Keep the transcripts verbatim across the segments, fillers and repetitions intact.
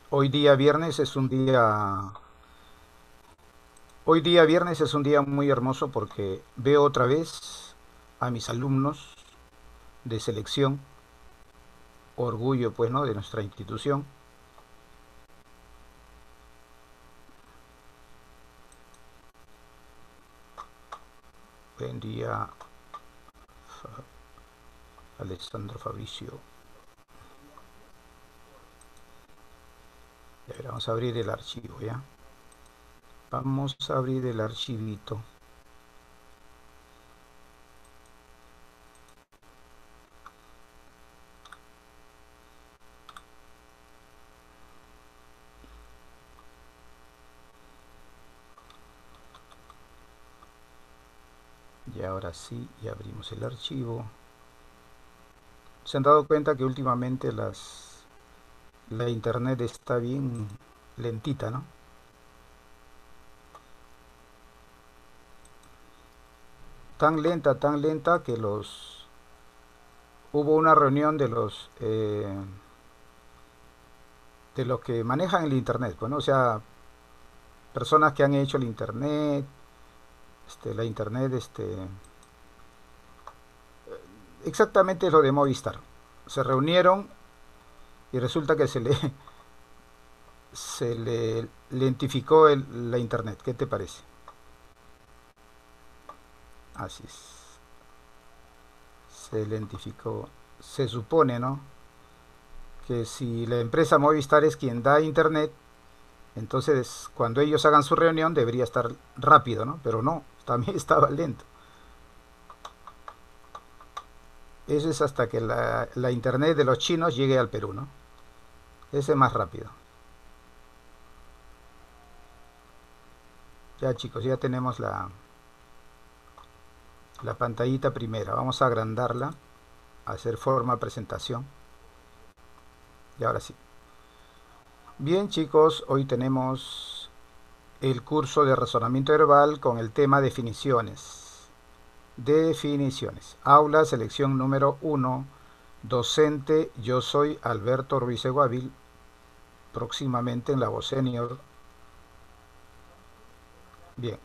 Hoy día viernes es un día, hoy día viernes es un día muy hermoso porque veo otra vez a mis alumnos de selección, orgullo pues, ¿no? De nuestra institución. Buen día, Alessandro Fabricio. A ver, vamos a abrir el archivo, ¿ya? Vamos a abrir el archivito. Y ahora sí, ya abrimos el archivo. Se han dado cuenta que últimamente las, la internet está bien lentita, ¿no? Tan lenta, tan lenta que los hubo una reunión de los eh, de los que manejan el internet, pues, ¿no? O sea, personas que han hecho el internet, este, la internet, este, exactamente lo de Movistar. Se reunieron y resulta que se le se le lentificó el- la internet. ¿Qué te parece? Así es. Se lentificó. Se supone, ¿no? Que si la empresa Movistar es quien da internet, entonces cuando ellos hagan su reunión debería estar rápido, ¿no? Pero no, también estaba lento. Eso es hasta que la, la internet de los chinos llegue al Perú, ¿no? Ese es más rápido. Ya chicos, ya tenemos la, la pantallita primera. Vamos a agrandarla, a hacer forma presentación. Y ahora sí. Bien chicos, hoy tenemos el curso de razonamiento verbal con el tema definiciones. Definiciones. Aula, selección número uno. Docente, yo soy Alberto Ruiz Eguavil, próximamente en la voz senior. Bien,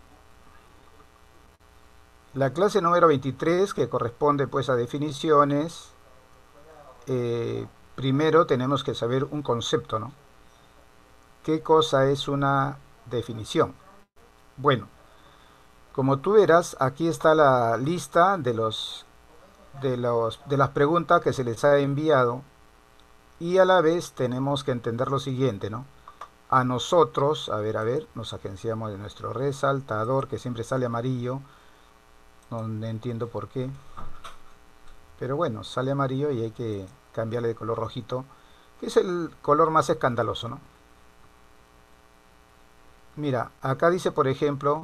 la clase número veintitrés, que corresponde pues a definiciones, eh, primero tenemos que saber un concepto, ¿no? ¿Qué cosa es una definición? Bueno, como tú verás, aquí está la lista de los de los de las preguntas que se les ha enviado y a la vez tenemos que entender lo siguiente, ¿no? A nosotros, a ver, a ver, nos agenciamos de nuestro resaltador que siempre sale amarillo, no entiendo por qué, pero bueno, sale amarillo y hay que cambiarle de color rojito, que es el color más escandaloso, ¿no? Mira, acá dice, por ejemplo,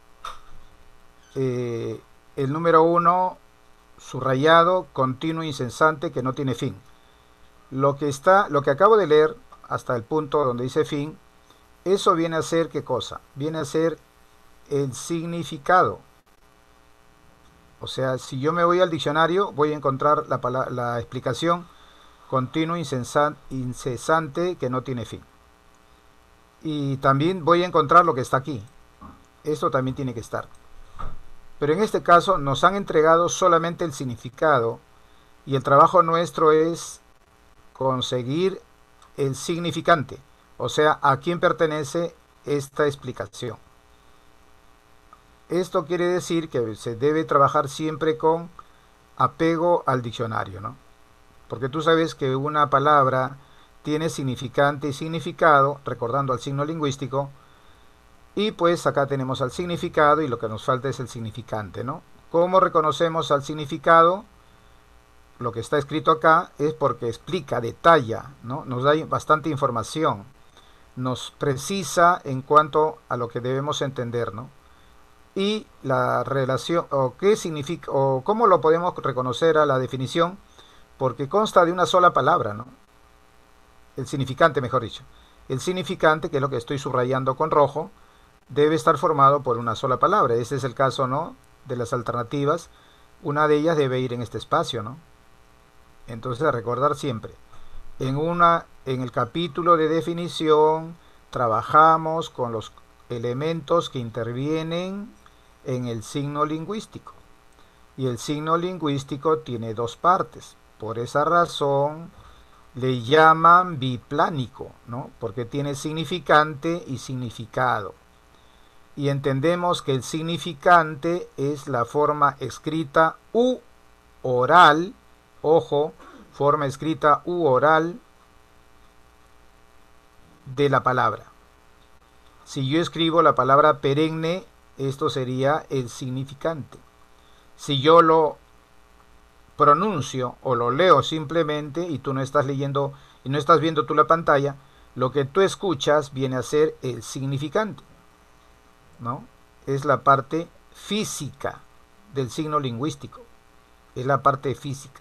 eh, el número uno, subrayado, continuo, incesante, que no tiene fin. Lo que está, lo que acabo de leer, hasta el punto donde dice fin, eso viene a ser, ¿qué cosa? Viene a ser el significado. O sea, si yo me voy al diccionario, voy a encontrar la, la explicación continuo, incesante, que no tiene fin. Y también voy a encontrar lo que está aquí. Esto también tiene que estar. Pero en este caso nos han entregado solamente el significado y el trabajo nuestro es conseguir el significante, o sea, a quién pertenece esta explicación. Esto quiere decir que se debe trabajar siempre con apego al diccionario, ¿no? Porque tú sabes que una palabra tiene significante y significado, recordando al signo lingüístico, y pues acá tenemos al significado y lo que nos falta es el significante, ¿no? ¿Cómo reconocemos al significado? Lo que está escrito acá es porque explica, detalla, ¿no? Nos da bastante información, nos precisa en cuanto a lo que debemos entender, ¿no? Y la relación, o qué significa, o cómo lo podemos reconocer a la definición, porque consta de una sola palabra, ¿no? El significante, mejor dicho. El significante, que es lo que estoy subrayando con rojo, debe estar formado por una sola palabra. Ese es el caso, ¿no? De las alternativas. Una de ellas debe ir en este espacio, ¿no? Entonces, a recordar siempre. En una en el capítulo de definición trabajamos con los elementos que intervienen en el signo lingüístico. Y el signo lingüístico tiene dos partes. Por esa razón le llaman biplánico, ¿no? Porque tiene significante y significado. Y entendemos que el significante es la forma escrita u oral, ojo, forma escrita u oral de la palabra. Si yo escribo la palabra perenne, esto sería el significante. Si yo lo pronuncio o lo leo simplemente y tú no estás leyendo y no estás viendo tú la pantalla, lo que tú escuchas viene a ser el significante, ¿no? Es la parte física del signo lingüístico, es la parte física.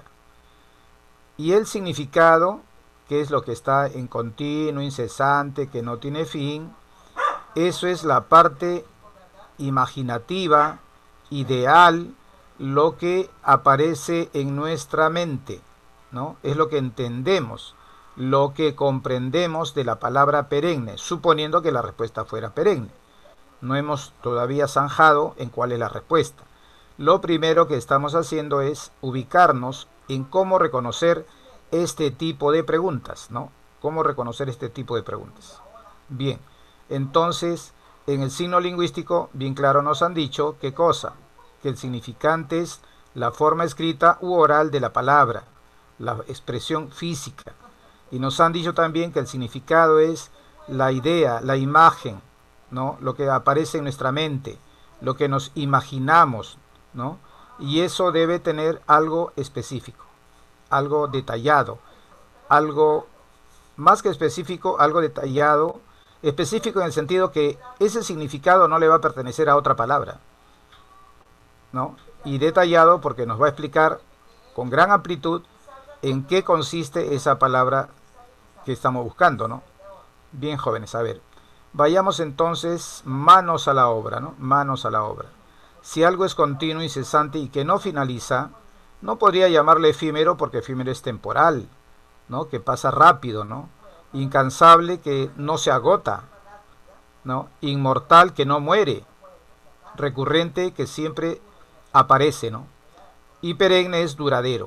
Y el significado, que es lo que está en continuo, incesante, que no tiene fin, eso es la parte imaginativa, ideal, lo que aparece en nuestra mente, ¿no? Es lo que entendemos, lo que comprendemos de la palabra perenne, suponiendo que la respuesta fuera perenne. No hemos todavía zanjado en cuál es la respuesta. Lo primero que estamos haciendo es ubicarnos en cómo reconocer este tipo de preguntas, ¿no? Cómo reconocer este tipo de preguntas. Bien, entonces, en el signo lingüístico, bien claro nos han dicho, ¿qué cosa? Que el significante es la forma escrita u oral de la palabra, la expresión física. Y nos han dicho también que el significado es la idea, la imagen, ¿no? Lo que aparece en nuestra mente, lo que nos imaginamos, ¿no? Y eso debe tener algo específico, algo detallado, algo más que específico, algo detallado, específico en el sentido que ese significado no le va a pertenecer a otra palabra, ¿no? Y detallado porque nos va a explicar con gran amplitud en qué consiste esa palabra que estamos buscando, ¿no? Bien, jóvenes, a ver, vayamos entonces manos a la obra, ¿no? Manos a la obra. Si algo es continuo, incesante y que no finaliza, no podría llamarle efímero porque efímero es temporal, ¿no? Que pasa rápido, ¿no? Incansable, que no se agota, ¿no? Inmortal, que no muere. Recurrente, que siempre aparece, ¿no? Y perenne es duradero.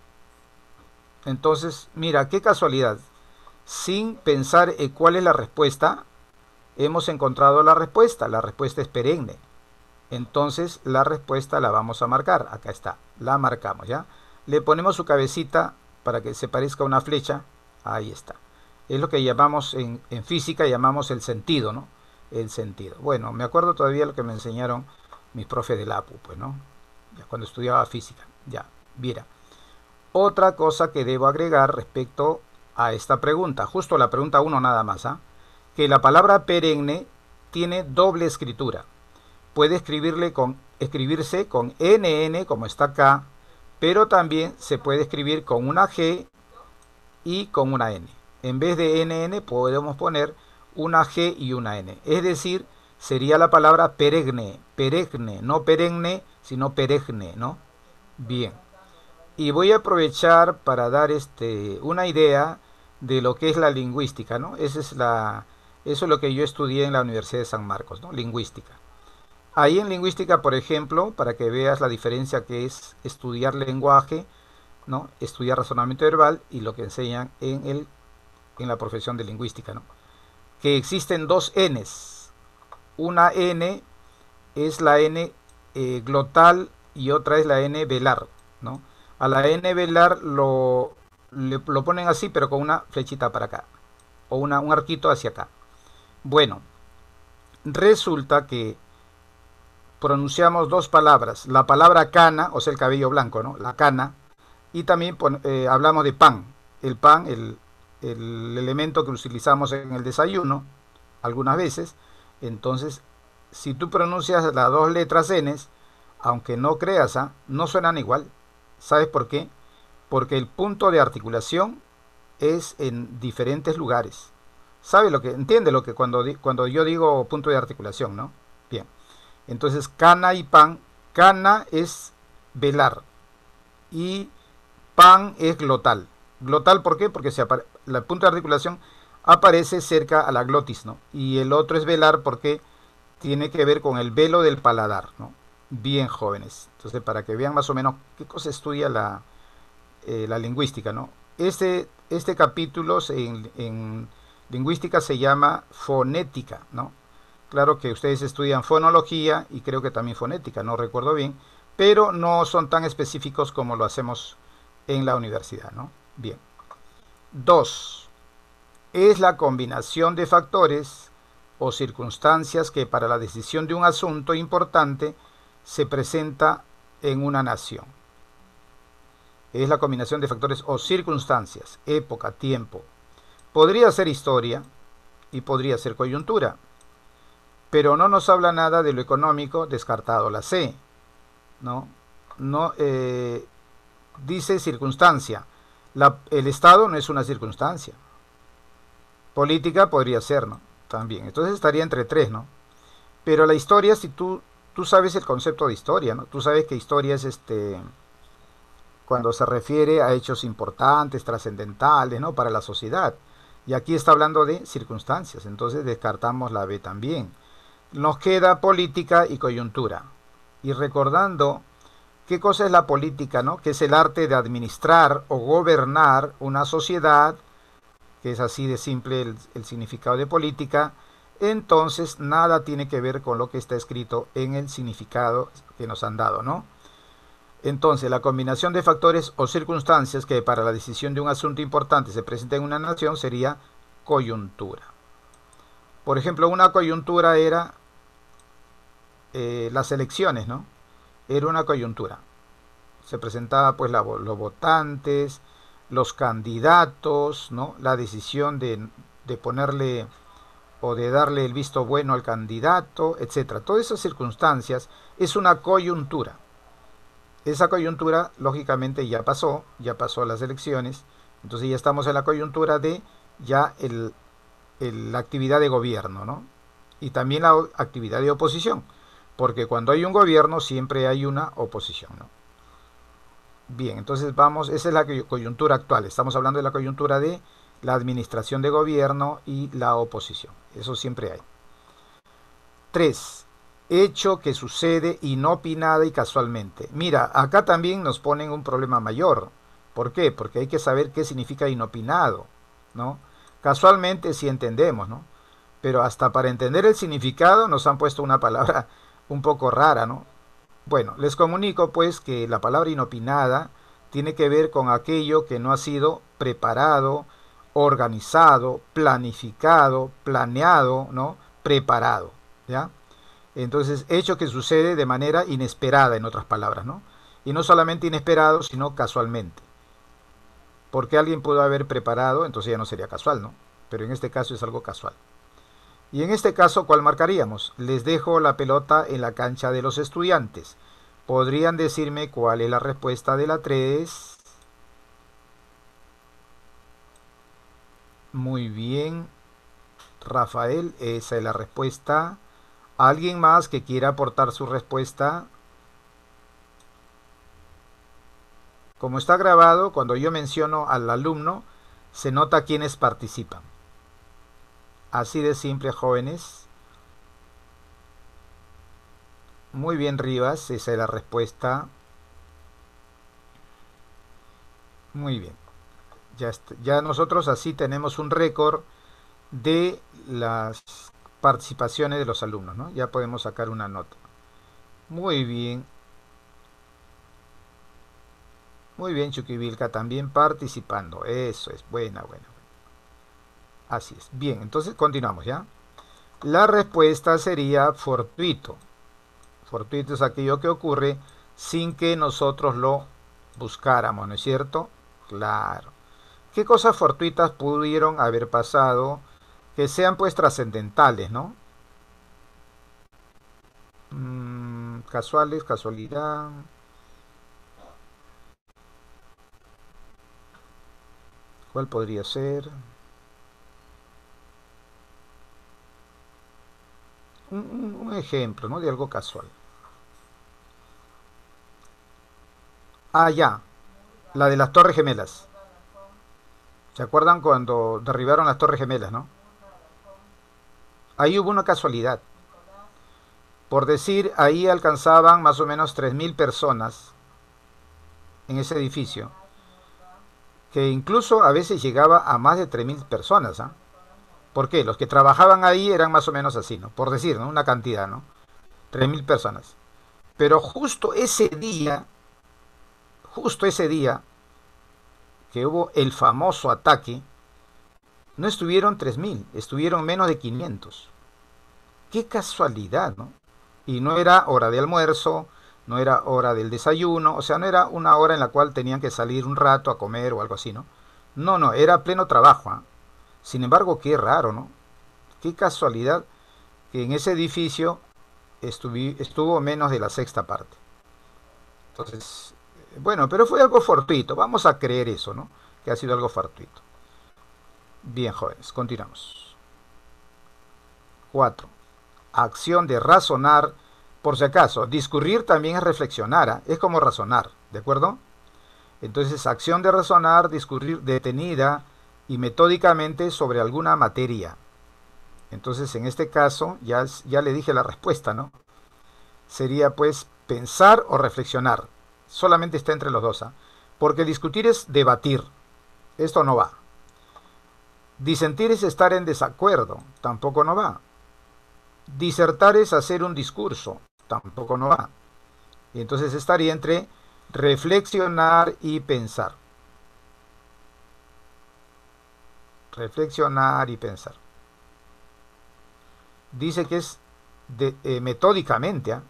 Entonces, mira, qué casualidad. Sin pensar en cuál es la respuesta, hemos encontrado la respuesta. La respuesta es perenne. Entonces, la respuesta la vamos a marcar. Acá está. La marcamos, ¿ya? Le ponemos su cabecita para que se parezca a una flecha. Ahí está. Es lo que llamamos en, en física, llamamos el sentido, ¿no? El sentido. Bueno, me acuerdo todavía lo que me enseñaron mis profes de la A P U, pues, ¿no? Ya cuando estudiaba física. Ya, mira. Otra cosa que debo agregar respecto a esta pregunta, justo la pregunta uno nada más, ¿ah? Que la palabra perenne tiene doble escritura. Puede escribirle con, escribirse con ene ene, como está acá, pero también se puede escribir con una G y con una N. En vez de ene ene podemos poner una G y una N. Es decir, sería la palabra perenne, perenne, no perenne, sino perenne, ¿no? Bien. Y voy a aprovechar para dar este, una idea de lo que es la lingüística, ¿no? Esa es la, eso es lo que yo estudié en la Universidad de San Marcos, ¿no? Lingüística. Ahí en lingüística, por ejemplo, para que veas la diferencia que es estudiar lenguaje, ¿no? Estudiar razonamiento verbal y lo que enseñan en, el, en la profesión de lingüística, ¿no? Que existen dos Ns. Una N es la N eh, glotal y otra es la N velar, ¿no? A la N velar lo, le, lo ponen así, pero con una flechita para acá, o una, un arquito hacia acá. Bueno, resulta que pronunciamos dos palabras, la palabra cana, o sea el cabello blanco, ¿no? La cana, y también eh, hablamos de pan, el pan, el, el elemento que utilizamos en el desayuno, algunas veces. Entonces, si tú pronuncias las dos letras N, aunque no creas, ¿eh? No suenan igual. ¿Sabes por qué? Porque el punto de articulación es en diferentes lugares. ¿Sabe lo que? Entiende lo que cuando, cuando yo digo punto de articulación, ¿no? Bien. Entonces, cana y pan. Cana es velar y pan es glotal. Glotal, ¿por qué? Porque se la punto de articulación aparece cerca a la glotis, ¿no? Y el otro es velar porque tiene que ver con el velo del paladar, ¿no? Bien, jóvenes. Entonces, para que vean más o menos qué cosa estudia la, eh, la lingüística, ¿no? Este, este capítulo en, en lingüística se llama fonética, ¿no? Claro que ustedes estudian fonología y creo que también fonética, no recuerdo bien, pero no son tan específicos como lo hacemos en la universidad, ¿no? Bien. Dos. Es la combinación de factores o circunstancias que para la decisión de un asunto importante se presenta en una nación. Es la combinación de factores o circunstancias, época, tiempo. Podría ser historia y podría ser coyuntura, pero no nos habla nada de lo económico, descartado la C, ¿no? No eh, dice circunstancia. La, el Estado no es una circunstancia. Política podría ser, ¿no? También. Entonces estaría entre tres, ¿no? Pero la historia, si tú, tú sabes el concepto de historia, ¿no? Tú sabes que historia es este cuando se refiere a hechos importantes, trascendentales, ¿no? Para la sociedad. Y aquí está hablando de circunstancias, entonces descartamos la B también. Nos queda política y coyuntura. Y recordando qué cosa es la política, ¿no? Que es el arte de administrar o gobernar una sociedad, que es así de simple el, el significado de política, entonces nada tiene que ver con lo que está escrito en el significado que nos han dado, ¿no? Entonces, la combinación de factores o circunstancias que para la decisión de un asunto importante se presenta en una nación sería coyuntura. Por ejemplo, una coyuntura era eh, las elecciones, ¿no? Era una coyuntura. Se presentaba pues la, los votantes, los candidatos, ¿no? La decisión de, de ponerle o de darle el visto bueno al candidato, etcétera. Todas esas circunstancias es una coyuntura. Esa coyuntura, lógicamente, ya pasó, ya pasó las elecciones, entonces ya estamos en la coyuntura de ya el, el, la actividad de gobierno, ¿no? Y también la actividad de oposición, porque cuando hay un gobierno siempre hay una oposición, ¿no? Bien, entonces vamos, esa es la coyuntura actual, estamos hablando de la coyuntura de la administración de gobierno y la oposición, eso siempre hay. Tres. Hecho que sucede inopinada y casualmente. Mira, acá también nos ponen un problema mayor. ¿Por qué? Porque hay que saber qué significa inopinado, ¿no? Casualmente sí entendemos, ¿no? Pero hasta para entender el significado nos han puesto una palabra un poco rara, ¿no? Bueno, les comunico pues que la palabra inopinada tiene que ver con aquello que no ha sido preparado, organizado, planificado, planeado, ¿no? Preparado, ¿ya? Entonces, hecho que sucede de manera inesperada, en otras palabras, ¿no? Y no solamente inesperado, sino casualmente. Porque alguien pudo haber preparado, entonces ya no sería casual, ¿no? Pero en este caso es algo casual. Y en este caso, ¿cuál marcaríamos? Les dejo la pelota en la cancha de los estudiantes. ¿Podrían decirme cuál es la respuesta de la tres? Muy bien, Rafael, esa es la respuesta. ¿Alguien más que quiera aportar su respuesta? Como está grabado, cuando yo menciono al alumno, se nota quienes participan. Así de simple, jóvenes. Muy bien, Rivas, esa es la respuesta. Muy bien. Ya, ya nosotros así tenemos un récord de las participaciones de los alumnos, ¿no? Ya podemos sacar una nota. Muy bien. Muy bien, Chuquivilca, también participando. Eso es, buena, buena. Así es. Bien, entonces continuamos, ¿ya? La respuesta sería fortuito. Fortuito es aquello que ocurre sin que nosotros lo buscáramos, ¿no es cierto? Claro. ¿Qué cosas fortuitas pudieron haber pasado que sean pues trascendentales, ¿no? Mm, casuales, casualidad. ¿Cuál podría ser? Un, un, un ejemplo, ¿no? De algo casual. Ah, ya. La de las Torres Gemelas. ¿Se acuerdan cuando derribaron las Torres Gemelas, no? Ahí hubo una casualidad. Por decir, ahí alcanzaban más o menos tres mil personas en ese edificio, que incluso a veces llegaba a más de tres mil personas, ¿ah? ¿Por qué? Los que trabajaban ahí eran más o menos así, ¿no? Por decir, ¿no? Una cantidad, ¿no? Tres mil personas. Pero justo ese día, justo ese día que hubo el famoso ataque, no estuvieron tres mil, estuvieron menos de quinientos. Qué casualidad, ¿no? Y no era hora de almuerzo, no era hora del desayuno, o sea, no era una hora en la cual tenían que salir un rato a comer o algo así, ¿no? No, no, era pleno trabajo, ¿eh? Sin embargo, qué raro, ¿no? Qué casualidad que en ese edificio estuvi, estuvo menos de la sexta parte. Entonces, bueno, pero fue algo fortuito, vamos a creer eso, ¿no? Que ha sido algo fortuito. Bien, jóvenes, continuamos. Cuatro. Acción de razonar. Por si acaso, discurrir también es reflexionar, ¿eh? Es como razonar, ¿de acuerdo? Entonces, acción de razonar, discurrir detenida y metódicamente sobre alguna materia. Entonces, en este caso, ya, ya le dije la respuesta, ¿no? Sería pues pensar o reflexionar. Solamente está entre los dos, ¿eh? Porque discutir es debatir. Esto no va. Disentir es estar en desacuerdo. Tampoco no va. Disertar es hacer un discurso. Tampoco no va. Y entonces estaría entre reflexionar y pensar. Reflexionar y pensar. Dice que es de, eh, metódicamente, ¿eh?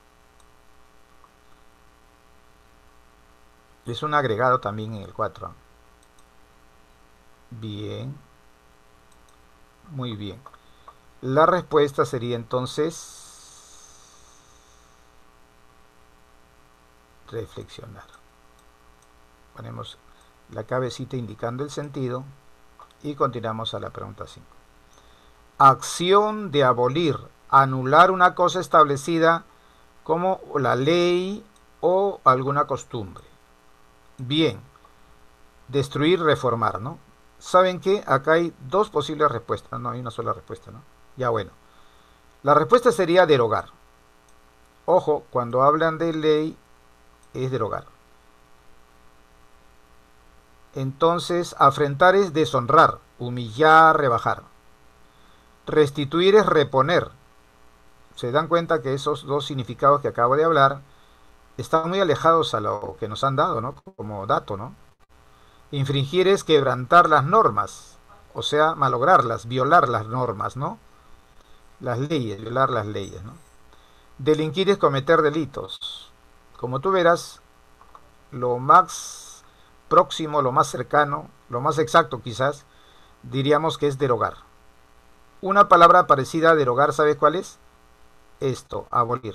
Es un agregado también en el cuatro. Bien. Muy bien. La respuesta sería entonces reflexionar. Ponemos la cabecita indicando el sentido y continuamos a la pregunta cinco. Acción de abolir, anular una cosa establecida como la ley o alguna costumbre. Bien, destruir, reformar, ¿no? ¿Saben qué? Acá hay dos posibles respuestas, no hay una sola respuesta, ¿no? Ya bueno, la respuesta sería derogar. Ojo, cuando hablan de ley es derogar. Entonces, afrentar es deshonrar, humillar, rebajar. Restituir es reponer. Se dan cuenta que esos dos significados que acabo de hablar están muy alejados a lo que nos han dado, ¿no? Como dato, ¿no? Infringir es quebrantar las normas, o sea, malograrlas, violar las normas, ¿no? Las leyes, violar las leyes, ¿no? Delinquir es cometer delitos. Como tú verás, lo más próximo, lo más cercano, lo más exacto quizás, diríamos que es derogar. Una palabra parecida a derogar, ¿sabes cuál es? Esto, abolir.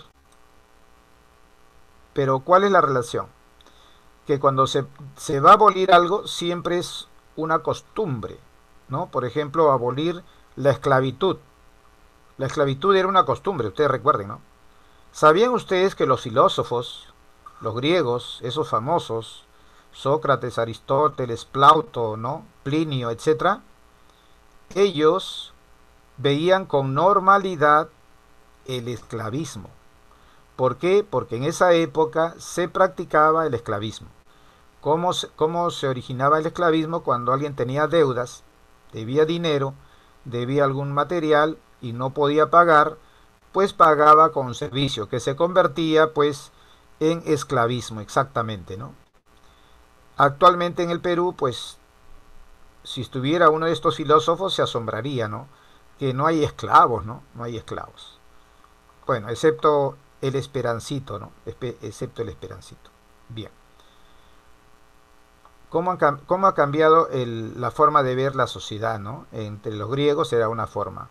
Pero ¿cuál es la relación? Que cuando se, se va a abolir algo, siempre es una costumbre, ¿no? Por ejemplo, abolir la esclavitud. La esclavitud era una costumbre, ustedes recuerden, ¿no? ¿Sabían ustedes que los filósofos, los griegos, esos famosos, Sócrates, Aristóteles, Plauto, ¿no? Plinio, etcétera, ellos veían con normalidad el esclavismo? ¿Por qué? Porque en esa época se practicaba el esclavismo. ¿Cómo se, cómo se originaba el esclavismo? Cuando alguien tenía deudas, debía dinero, debía algún material y no podía pagar, pues pagaba con servicio, que se convertía pues en esclavismo, exactamente, ¿no? Actualmente en el Perú, pues, si estuviera uno de estos filósofos se asombraría, ¿no? Que no hay esclavos, ¿no? No hay esclavos. Bueno, excepto el Esperancito, ¿no? Espe excepto el Esperancito. Bien. ¿Cómo, han, cómo ha cambiado el, la forma de ver la sociedad, ¿no? Entre los griegos era una forma.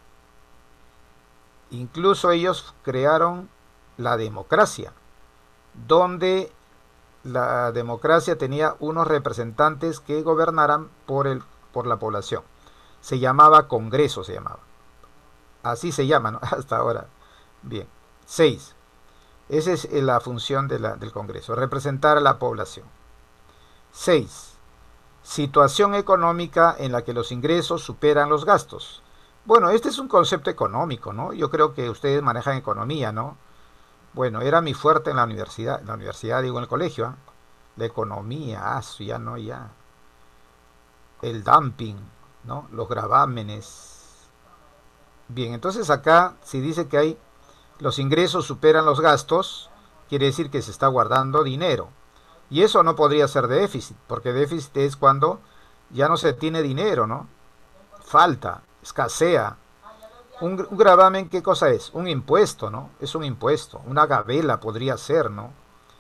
Incluso ellos crearon la democracia, donde la democracia tenía unos representantes que gobernaran por, el, por la población. Se llamaba Congreso, se llamaba. Así se llama, ¿no? Hasta ahora. Bien. seis. Esa es la función de la, del Congreso, representar a la población. seis. Situación económica en la que los ingresos superan los gastos. Bueno, este es un concepto económico, ¿no? Yo creo que ustedes manejan economía, ¿no? Bueno, era mi fuerte en la universidad, en la universidad digo en el colegio, ¿ah? La economía, ah, eso ya no, ya. El dumping, ¿no? Los gravámenes. Bien, entonces acá, si dice que hay los ingresos superan los gastos, quiere decir que se está guardando dinero. Y eso no podría ser déficit, porque déficit es cuando ya no se tiene dinero, ¿no? Falta, escasea. Un, un gravamen, ¿qué cosa es? Un impuesto, ¿no? Es un impuesto. Una gabela podría ser, ¿no?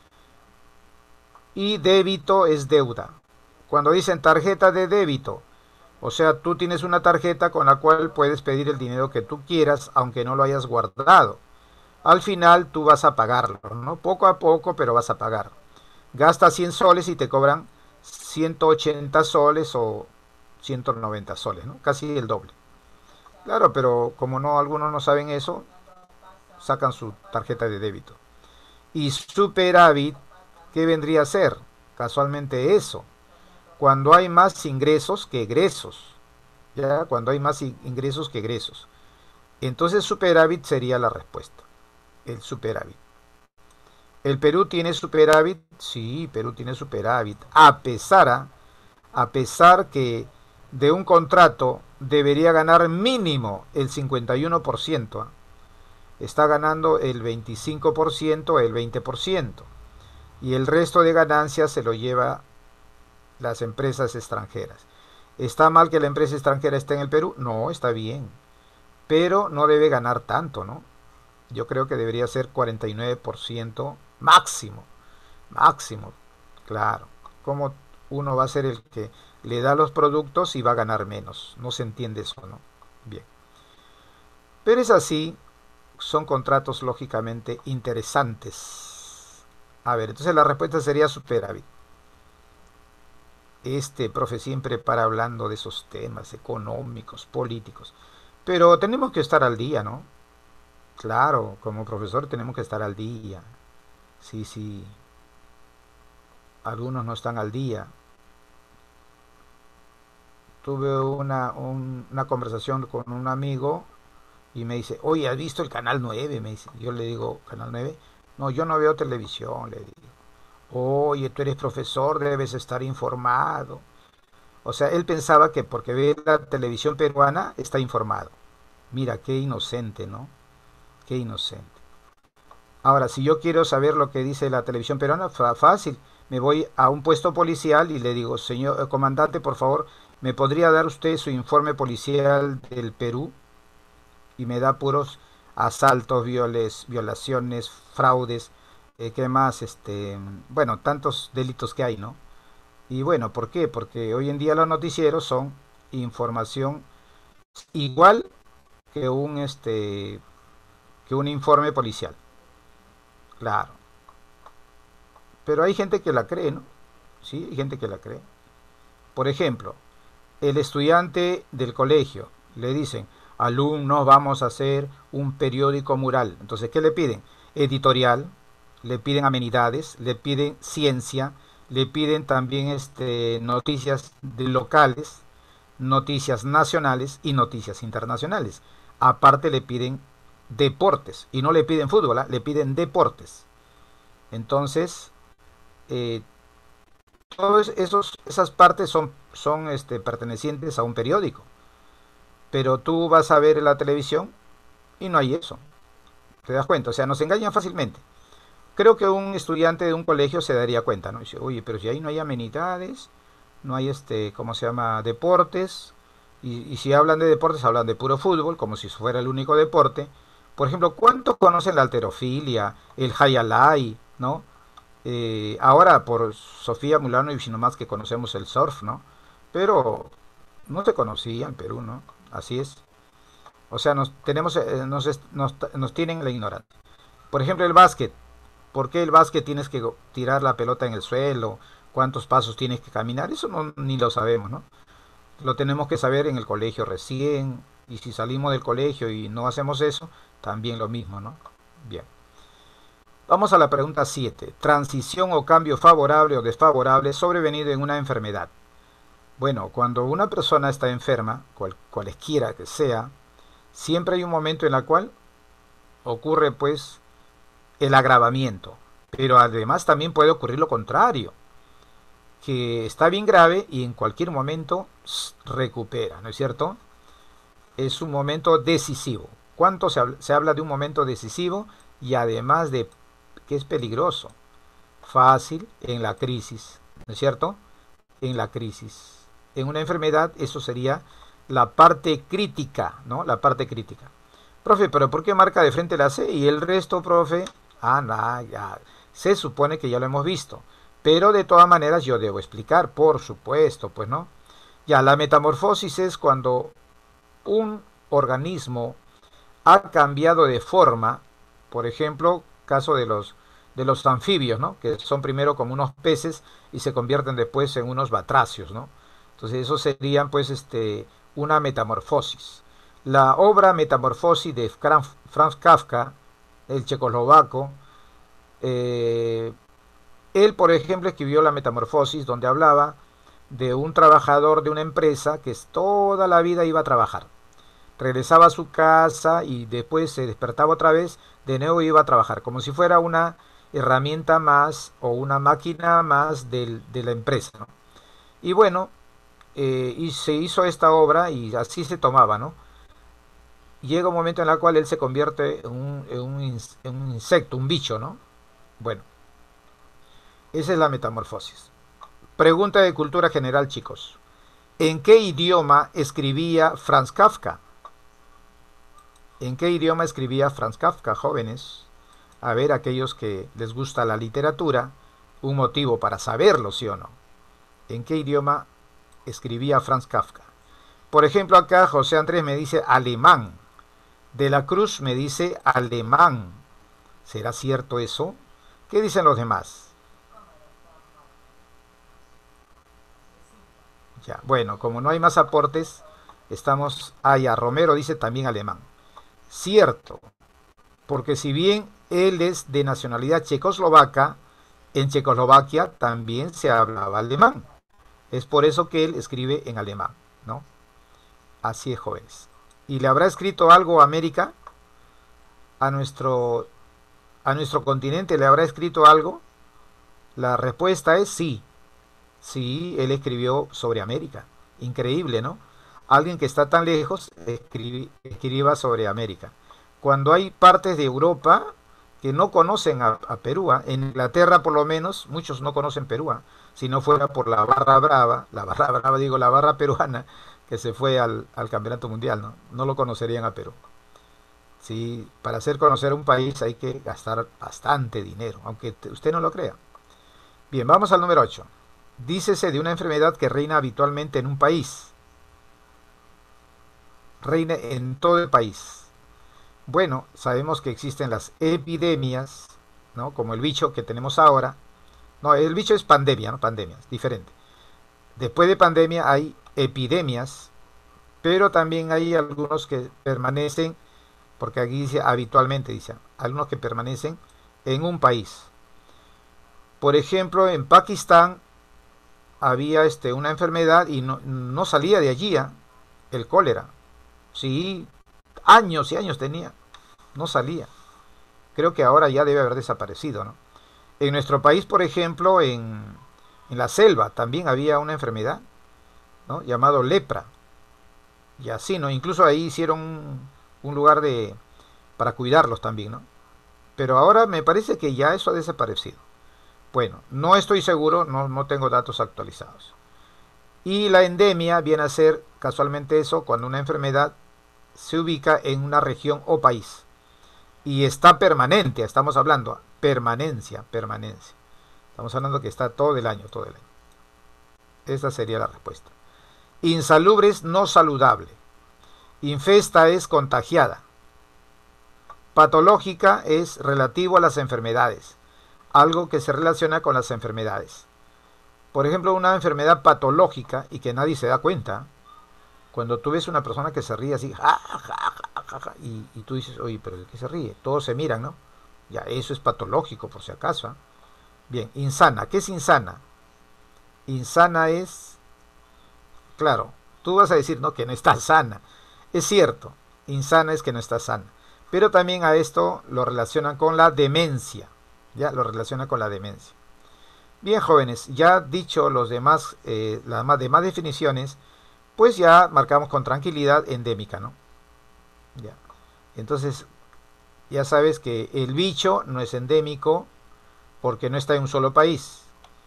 Y débito es deuda. Cuando dicen tarjeta de débito, o sea, tú tienes una tarjeta con la cual puedes pedir el dinero que tú quieras, aunque no lo hayas guardado. Al final tú vas a pagarlo, ¿no? Poco a poco, pero vas a pagar. Gastas cien soles y te cobran ciento ochenta soles o ciento noventa soles, ¿no? Casi el doble. Claro, pero como no algunos no saben eso, sacan su tarjeta de débito. Y superávit, ¿qué vendría a ser? Casualmente eso. Cuando hay más ingresos que egresos. Ya, cuando hay más ingresos que egresos. Entonces superávit sería la respuesta. El superávit. ¿El Perú tiene superávit? Sí, Perú tiene superávit. A pesar, a, a pesar que de un contrato debería ganar mínimo el cincuenta y uno por ciento. Está ganando el veinticinco por ciento, el veinte por ciento. Y el resto de ganancias se lo lleva las empresas extranjeras. ¿Está mal que la empresa extranjera esté en el Perú? No, está bien. Pero no debe ganar tanto, ¿no? Yo creo que debería ser cuarenta y nueve por ciento máximo. Máximo, claro. ¿Cómo uno va a ser el que le da los productos y va a ganar menos? No se entiende eso, ¿no? Bien. Pero es así, son contratos lógicamente interesantes. A ver, entonces la respuesta sería superávit. Este profe siempre para hablando de esos temas económicos, políticos. Pero tenemos que estar al día, ¿no? Claro, como profesor tenemos que estar al día. Sí, sí. Algunos no están al día. Tuve una, un- una conversación con un amigo y me dice, oye, ¿has visto el Canal nueve? Me dice. Yo le digo, ¿Canal nueve? No, yo no veo televisión, le digo. Oye, tú eres profesor, debes estar informado. O sea, él pensaba que porque ve la televisión peruana está informado. Mira, qué inocente, ¿no? Qué inocente. Ahora, si yo quiero saber lo que dice la televisión peruana, fa- fácil. Me voy a un puesto policial y le digo, señor eh, comandante, por favor, ¿me podría dar usted su informe policial del Perú? Y me da puros asaltos, violes, violaciones, fraudes, eh, ¿qué más? Este, bueno, tantos delitos que hay, ¿no? Y bueno, ¿por qué? Porque hoy en día los noticieros son información igual que un este que un informe policial. Claro. Pero hay gente que la cree, ¿no? Sí, hay gente que la cree. Por ejemplo, el estudiante del colegio le dicen, alumnos, vamos a hacer un periódico mural. Entonces, ¿qué le piden? Editorial, le piden amenidades, le piden ciencia, le piden también este, noticias de locales, noticias nacionales y noticias internacionales. Aparte le piden deportes, y no le piden fútbol, ¿ah? Le piden deportes. Entonces, eh, todas esos, esas partes son, son este, pertenecientes a un periódico. Pero tú vas a ver la televisión y no hay eso. ¿Te das cuenta? O sea, nos engañan fácilmente. Creo que un estudiante de un colegio se daría cuenta, ¿no? Dice, oye, pero si ahí no hay amenidades, no hay este, ¿cómo se llama? Deportes. Y, y si hablan de deportes, hablan de puro fútbol, como si fuera el único deporte. Por ejemplo, ¿cuántos conocen la halterofilia, el hayalay, ¿no? Eh, ahora por Sofía Mulano y sino más que conocemos el surf, ¿no? Pero no se conocía en Perú, ¿no? Así es. O sea, nos tenemos, eh, nos, est- nos, nos tienen la ignorancia. Por ejemplo, el básquet. ¿Por qué el básquet tienes que tirar la pelota en el suelo? ¿Cuántos pasos tienes que caminar? Eso no, ni lo sabemos, ¿no? Lo tenemos que saber en el colegio recién. Y si salimos del colegio y no hacemos eso, también lo mismo, ¿no? Bien. Vamos a la pregunta siete. Transición o cambio favorable o desfavorable sobrevenido en una enfermedad. Bueno, cuando una persona está enferma, cual, cualesquiera que sea, siempre hay un momento en el cual ocurre pues el agravamiento. Pero además también puede ocurrir lo contrario, que está bien grave y en cualquier momento recupera, ¿no es cierto? Es un momento decisivo. ¿Cuánto se habla, se habla de un momento decisivo y además de que es peligroso? Fácil en la crisis, ¿no es cierto? En la crisis. En una enfermedad eso sería la parte crítica, ¿no? La parte crítica. Profe, pero ¿por qué marca de frente la C y el resto, profe? Ah, nada, ya. Se supone que ya lo hemos visto. Pero de todas maneras yo debo explicar, por supuesto, pues no. Ya, la metamorfosis es cuando un organismo ha cambiado de forma, por ejemplo, caso de los de los anfibios, ¿no? Que son primero como unos peces y se convierten después en unos batracios, ¿no? Entonces, eso serían pues este una metamorfosis. La obra Metamorfosis de Franz Kafka, el checoslovaco, eh, él, por ejemplo, escribió La Metamorfosis, donde hablaba de un trabajador de una empresa que toda la vida iba a trabajar. Regresaba a su casa y después se despertaba otra vez, de nuevo iba a trabajar, como si fuera una herramienta más o una máquina más del, de la empresa, ¿no? Y bueno, eh, y se hizo esta obra y así se tomaba, ¿no? Llega un momento en el cual él se convierte en un, en un, en un insecto, un bicho, ¿no? Bueno, esa es la metamorfosis. Pregunta de cultura general, chicos. ¿En qué idioma escribía Franz Kafka? ¿En qué idioma escribía Franz Kafka, jóvenes? A ver, aquellos que les gusta la literatura, un motivo para saberlo, ¿sí o no? ¿En qué idioma escribía Franz Kafka? Por ejemplo, acá José Andrés me dice alemán. De la Cruz me dice alemán. ¿Será cierto eso? ¿Qué dicen los demás? Ya, bueno, como no hay más aportes, estamos... Ah, ya, Romero dice también alemán. Cierto, porque si bien él es de nacionalidad checoslovaca, en Checoslovaquia también se hablaba alemán. Es por eso que él escribe en alemán, ¿no? Así es, jóvenes. ¿Y le habrá escrito algo a América? ¿A nuestro, a nuestro continente le habrá escrito algo? La respuesta es sí. Sí, él escribió sobre América. Increíble, ¿no? Alguien que está tan lejos escribe, escriba sobre América. Cuando hay partes de Europa que no conocen a, a Perú, ¿eh? En Inglaterra por lo menos, muchos no conocen Perú, ¿eh? Si no fuera por la barra brava, la barra brava digo, la barra peruana, que se fue al, al campeonato mundial, ¿no? No lo conocerían a Perú. Sí, para hacer conocer un país hay que gastar bastante dinero, aunque usted no lo crea. Bien, vamos al número ocho. Dícese de una enfermedad que reina habitualmente en un país. Reina en todo el país. Bueno, sabemos que existen las epidemias, ¿no? Como el bicho que tenemos ahora. No, el bicho es pandemia, ¿no? Pandemia, es diferente. Después de pandemia hay epidemias, pero también hay algunos que permanecen, porque aquí dice habitualmente, dice, algunos que permanecen en un país. Por ejemplo, en Pakistán había este, una enfermedad y no, no salía de allí, ¿eh? El cólera. Sí, años y años tenía, no salía. Creo que ahora ya debe haber desaparecido, ¿no? En nuestro país, por ejemplo, en, en la selva también había una enfermedad, ¿no? Llamado lepra. Y así, ¿no? Incluso ahí hicieron un, un lugar de para cuidarlos también, ¿no? Pero ahora me parece que ya eso ha desaparecido. Bueno, no estoy seguro, no, no tengo datos actualizados. Y la endemia viene a ser casualmente eso, cuando una enfermedad se ubica en una región o país. Y está permanente, estamos hablando, permanencia, permanencia. Estamos hablando que está todo el año, todo el año. Esa sería la respuesta. Insalubre es no saludable. Infesta es contagiada. Patológica es relativo a las enfermedades. Algo que se relaciona con las enfermedades. Por ejemplo, una enfermedad patológica y que nadie se da cuenta. Cuando tú ves una persona que se ríe así, ja, ja, ja, ja, ja, y, y tú dices, oye, pero ¿de qué se ríe? Todos se miran, ¿no? Ya, eso es patológico, por si acaso, ¿eh? Bien, insana. ¿Qué es insana? Insana es Claro, tú vas a decir, no, que no está sana. Es cierto, insana es que no está sana. Pero también a esto lo relacionan con la demencia. Ya lo relaciona con la demencia. Bien, jóvenes, ya dicho los demás, eh, las más demás definiciones, pues ya marcamos con tranquilidad endémica, ¿no? Ya. Entonces, ya sabes que el bicho no es endémico porque no está en un solo país.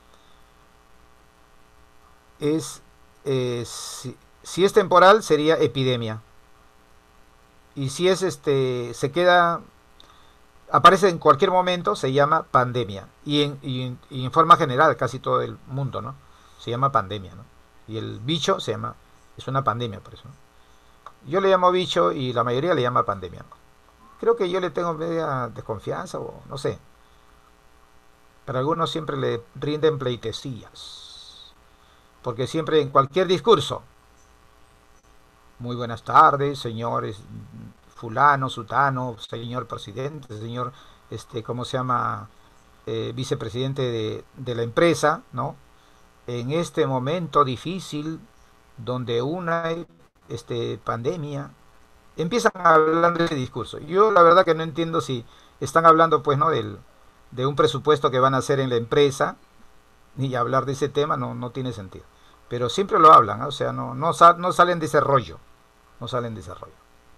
Es, eh, si, si es temporal sería epidemia. Y si es este, se queda, aparece en cualquier momento, se llama pandemia. Y en, y en, y en forma general, casi todo el mundo, ¿no? Se llama pandemia, ¿no? Y el bicho se llama, es una pandemia por eso, ¿no? Yo le llamo bicho y la mayoría le llama pandemia. Creo que yo le tengo media desconfianza o no sé. Pero algunos siempre le rinden pleitesías. Porque siempre en cualquier discurso, muy buenas tardes, señores fulano, sutano, señor presidente, señor, este, ¿cómo se llama? Eh, vicepresidente de, de la empresa, ¿no? En este momento difícil, donde una este, pandemia, empiezan hablando de ese discurso. Yo la verdad que no entiendo si están hablando, pues, ¿no? Del, de un presupuesto que van a hacer en la empresa, ni hablar de ese tema no, no tiene sentido. Pero siempre lo hablan, ¿eh? O sea, no, no, no salen de ese rollo, no salen de ese rollo.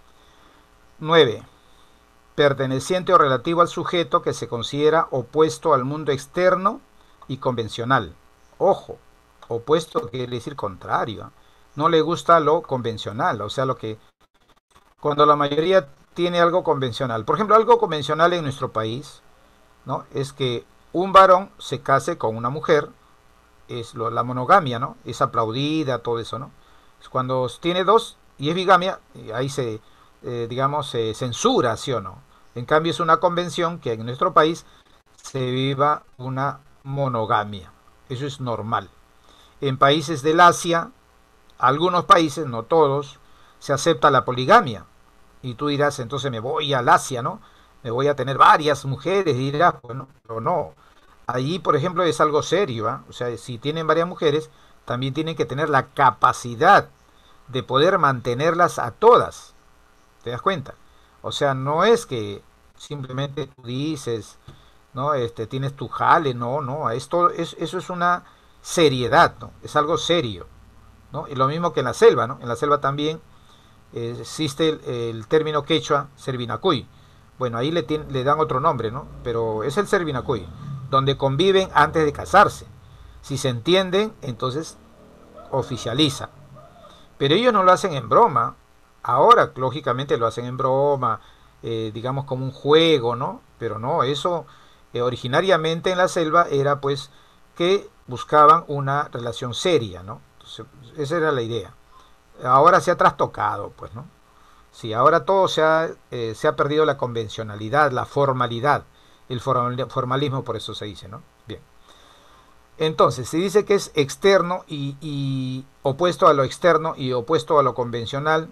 nueve. Perteneciente o relativo al sujeto que se considera opuesto al mundo externo y convencional. Ojo, opuesto quiere decir contrario. No le gusta lo convencional, o sea, lo que cuando la mayoría tiene algo convencional. Por ejemplo, algo convencional en nuestro país, ¿no? Es que un varón se case con una mujer, es lo, la monogamia, ¿no? Es aplaudida, todo eso, ¿no? Cuando tiene dos y es bigamia, ahí se, eh, digamos, se censura, ¿sí o no? En cambio es una convención que en nuestro país se viva una monogamia. Eso es normal. En países del Asia, algunos países, no todos, se acepta la poligamia. Y tú dirás, entonces me voy al Asia, ¿no? Me voy a tener varias mujeres, y dirás, bueno, pero no. Allí, por ejemplo, es algo serio, ¿eh? O sea, si tienen varias mujeres, también tienen que tener la capacidad de poder mantenerlas a todas. ¿Te das cuenta? O sea, no es que simplemente tú dices, ¿no? Este, tienes tu jale, no, no. Esto es, eso es una seriedad, ¿no? Es algo serio, ¿no? Y lo mismo que en la selva, ¿no? En la selva también eh, existe el, el, término quechua, servinacuy. Bueno, ahí le, tiene, le dan otro nombre, ¿no? Pero es el servinacuy, donde conviven antes de casarse. Si se entienden, entonces oficializa. Pero ellos no lo hacen en broma. Ahora, lógicamente, lo hacen en broma, eh, digamos como un juego, ¿no? Pero no, eso eh, originariamente en la selva era pues que buscaban una relación seria, ¿no? Entonces, esa era la idea. Ahora se ha trastocado, pues, ¿no? Sí, ahora todo se ha, eh, se ha perdido la convencionalidad, la formalidad, el formalismo, por eso se dice, ¿no? Bien. Entonces, se dice que es externo y, y opuesto a lo externo y opuesto a lo convencional.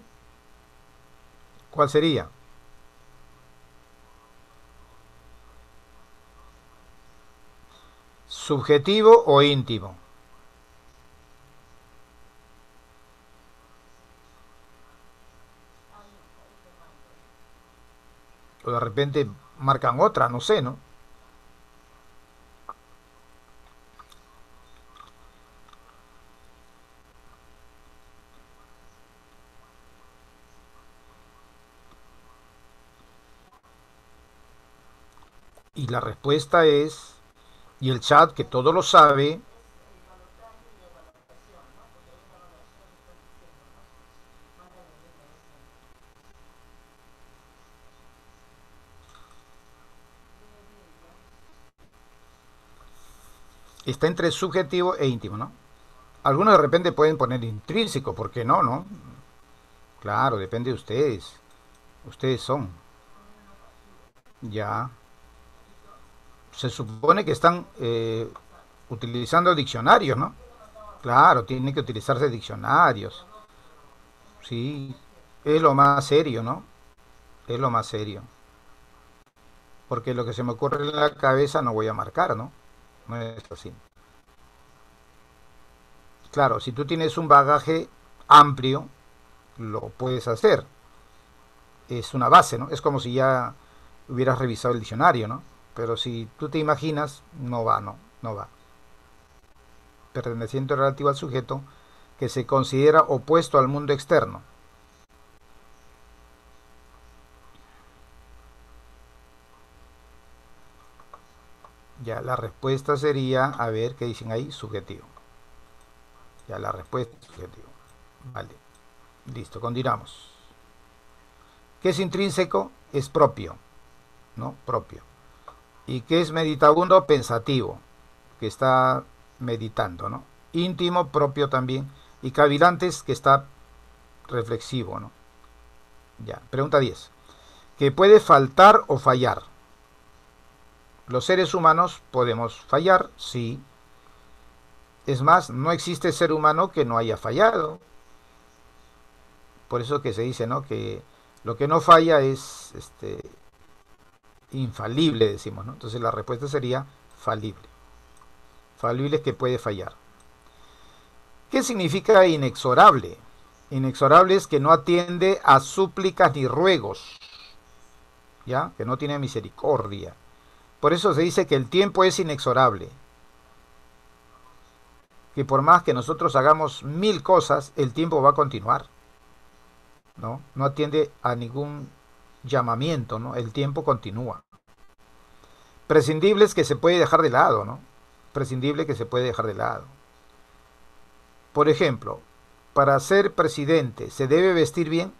¿Cuál sería? ¿Subjetivo o íntimo? O de repente marcan otra, no sé, ¿no? Y la respuesta es, y el chat que todo lo sabe, está entre subjetivo e íntimo, ¿no? Algunos de repente pueden poner intrínseco, ¿por qué no, no? Claro, depende de ustedes. Ustedes son. Ya. Se supone que están eh, utilizando diccionarios, ¿no? Claro, tienen que utilizarse diccionarios. Sí, es lo más serio, ¿no? Es lo más serio. Porque lo que se me ocurre en la cabeza no voy a marcar, ¿no? No es así. Claro, si tú tienes un bagaje amplio, lo puedes hacer. Es una base, ¿no? Es como si ya hubieras revisado el diccionario, ¿no? Pero si tú te imaginas, no va, no, no va. Perteneciente relativo al sujeto que se considera opuesto al mundo externo. Ya, la respuesta sería, a ver, ¿qué dicen ahí? Subjetivo. Ya, la respuesta es subjetivo. Vale, listo, continuamos. ¿Qué es intrínseco? Es propio, ¿no? Propio. ¿Y qué es meditabundo? Pensativo, que está meditando, ¿no? Íntimo, propio también. Y cavilantes, que está reflexivo, ¿no? Ya, pregunta diez. ¿Que puede faltar o fallar? Los seres humanos podemos fallar, sí. Es más, no existe ser humano que no haya fallado. Por eso que se dice, ¿no? Que lo que no falla es este, infalible, decimos, ¿no? Entonces la respuesta sería falible. Falible es que puede fallar. ¿Qué significa inexorable? Inexorable es que no atiende a súplicas ni ruegos, ¿ya? Que no tiene misericordia. Por eso se dice que el tiempo es inexorable. Que por más que nosotros hagamos mil cosas, el tiempo va a continuar, ¿no? No atiende a ningún llamamiento, ¿no? El tiempo continúa. Prescindible es que se puede dejar de lado, ¿no? Prescindible que se puede dejar de lado. Por ejemplo, para ser presidente, ¿se debe vestir bien?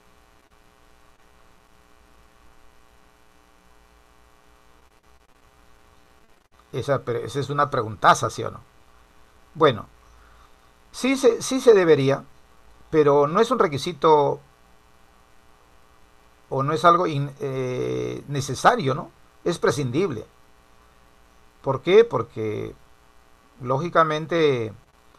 Esa, esa es una preguntaza, ¿sí o no? Bueno, sí se, sí se debería, pero no es un requisito o no es algo in, eh, necesario, ¿no? Es prescindible. ¿Por qué? Porque lógicamente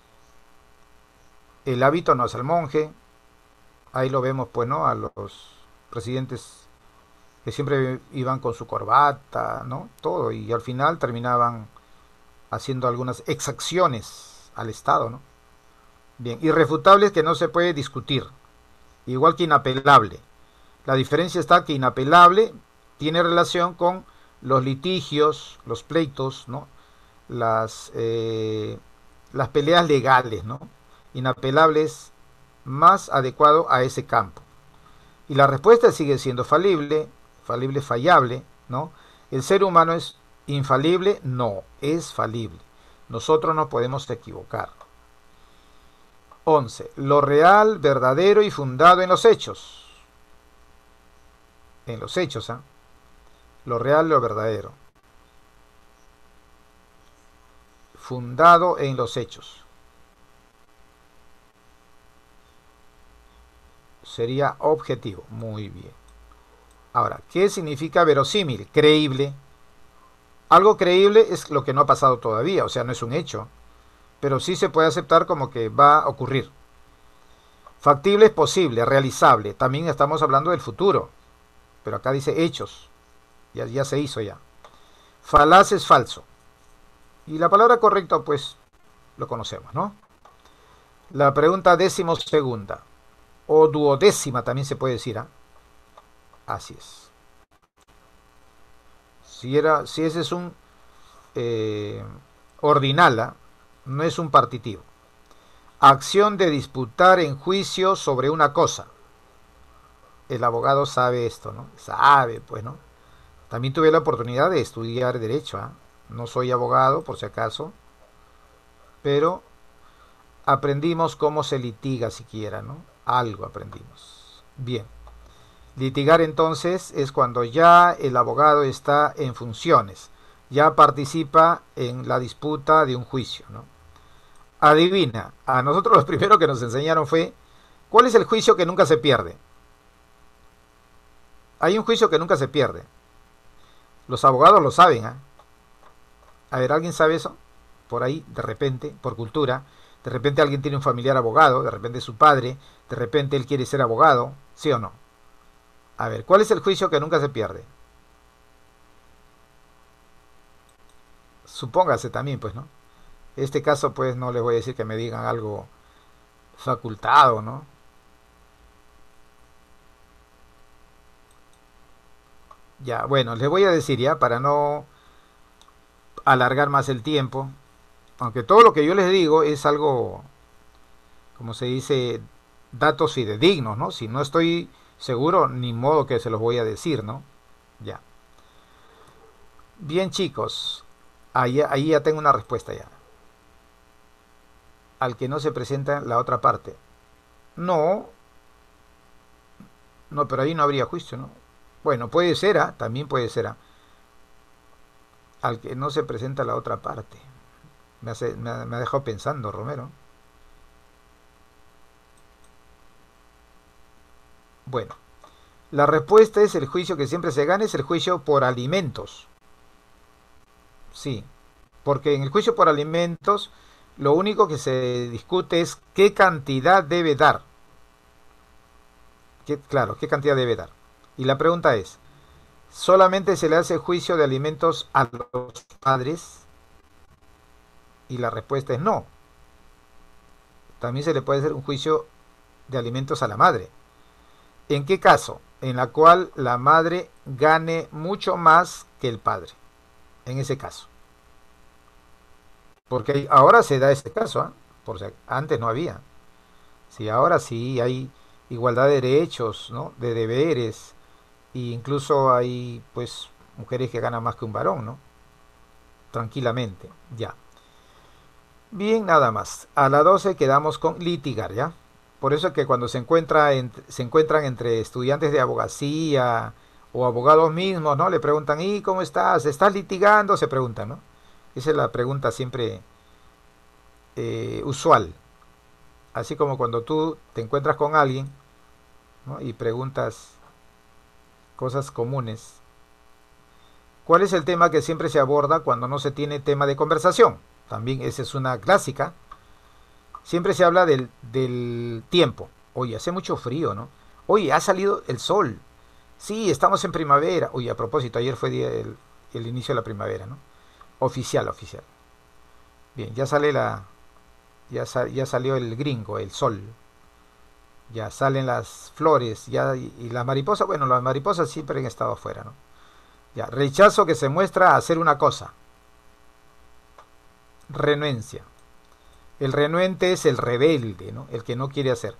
el hábito no es el monje. Ahí lo vemos, pues, ¿no? A los presidentes que siempre iban con su corbata, ¿no? Todo, y al final terminaban haciendo algunas exacciones al Estado, ¿no? Bien, irrefutable es que no se puede discutir, igual que inapelable. La diferencia está que inapelable tiene relación con los litigios, los pleitos, ¿no? Las, eh, las peleas legales, ¿no? Inapelable es más adecuado a ese campo. Y la respuesta sigue siendo falible, falible, fallable, ¿no? ¿El ser humano es infalible? No, es falible. Nosotros no podemos equivocar. once. Lo real, verdadero y fundado en los hechos. En los hechos, ¿eh? Lo real, lo verdadero. Fundado en los hechos. Sería objetivo. Muy bien. Ahora, ¿qué significa verosímil? Creíble. Algo creíble es lo que no ha pasado todavía, o sea, no es un hecho, pero sí se puede aceptar como que va a ocurrir. Factible es posible, realizable. También estamos hablando del futuro, pero acá dice hechos. Ya, ya se hizo ya. Falaz es falso. Y la palabra correcta, pues, lo conocemos, ¿no? La pregunta décimo segunda, o duodécima también se puede decir, ¿eh? Así es. Si, era, si ese es un eh, ordinala, no es un partitivo. Acción de disputar en juicio sobre una cosa. El abogado sabe esto, ¿no? Sabe, pues, ¿no? También tuve la oportunidad de estudiar derecho, ¿eh? No soy abogado, por si acaso, pero aprendimos cómo se litiga siquiera, ¿no? Algo aprendimos. Bien. Litigar entonces es cuando ya el abogado está en funciones, ya participa en la disputa de un juicio, ¿no? Adivina, a nosotros lo primero que nos enseñaron fue, ¿cuál es el juicio que nunca se pierde? Hay un juicio que nunca se pierde. Los abogados lo saben, ¿eh? A ver, ¿alguien sabe eso? Por ahí, de repente, por cultura, de repente alguien tiene un familiar abogado, de repente su padre, de repente él quiere ser abogado, ¿sí o no? A ver, ¿cuál es el juicio que nunca se pierde? Supóngase también, pues, ¿no? Este caso, pues, no les voy a decir que me digan algo facultado, ¿no? Ya, bueno, les voy a decir ya, para no alargar más el tiempo, aunque todo lo que yo les digo es algo, como se dice, datos fidedignos, ¿no? Si no estoy seguro, ni modo que se los voy a decir, ¿no? Ya. Bien, chicos, ahí, ahí ya tengo una respuesta ya. Al que no se presenta la otra parte. No, no, pero ahí no habría juicio, ¿no? Bueno, puede ser, ¿ah? También puede ser, ¿ah? Al que no se presenta la otra parte. Me, hace, me, ha, me ha dejado pensando, Romero. Bueno, la respuesta es el juicio que siempre se gana, es el juicio por alimentos. Sí, porque en el juicio por alimentos lo único que se discute es qué cantidad debe dar. Qué, claro, qué cantidad debe dar. Y la pregunta es, ¿solamente se le hace juicio de alimentos a los padres? Y la respuesta es no. También se le puede hacer un juicio de alimentos a la madre. ¿En qué caso? En la cual la madre gane mucho más que el padre. En ese caso. Porque ahora se da ese caso, ¿eh? Por si antes no había. Sí, ahora sí hay igualdad de derechos, ¿no? De deberes. E incluso hay, pues, mujeres que ganan más que un varón, ¿no? Tranquilamente, ya. Bien, nada más. A la doce quedamos con litigar, ¿ya? Por eso es que cuando se, encuentra en- se encuentran entre estudiantes de abogacía o abogados mismos, ¿no? Le preguntan, ¿y cómo estás? ¿Estás litigando? Se preguntan, ¿no? Esa es la pregunta siempre eh, usual. Así como cuando tú te encuentras con alguien, ¿no? Y preguntas cosas comunes. ¿Cuál es el tema que siempre se aborda cuando no se tiene tema de conversación? También esa es una clásica. Siempre se habla del, del tiempo. Oye, hace mucho frío, ¿no? Oye, ha salido el sol. Sí, estamos en primavera. Oye, a propósito, ayer fue día el, el inicio de la primavera, ¿no? Oficial, oficial. Bien, ya sale la, ya, sa- ya salió el gringo, el sol. Ya salen las flores, ya y, y las mariposas, bueno, las mariposas siempre han estado afuera, ¿no? Ya, rechazo que se muestra a hacer una cosa. Renuencia. El renuente es el rebelde, ¿no? El que no quiere hacer.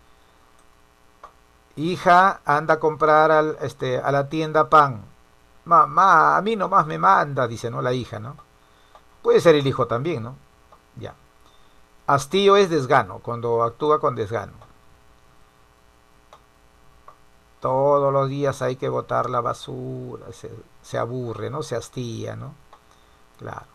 Hija, anda a comprar al, este, a la tienda pan. Mamá, a mí nomás me manda, dice, ¿no? La hija, ¿no? Puede ser el hijo también, ¿no? Ya. Hastío es desgano, cuando actúa con desgano. Todos los días hay que botar la basura, se, se aburre, ¿no? Se hastía, ¿no? Claro.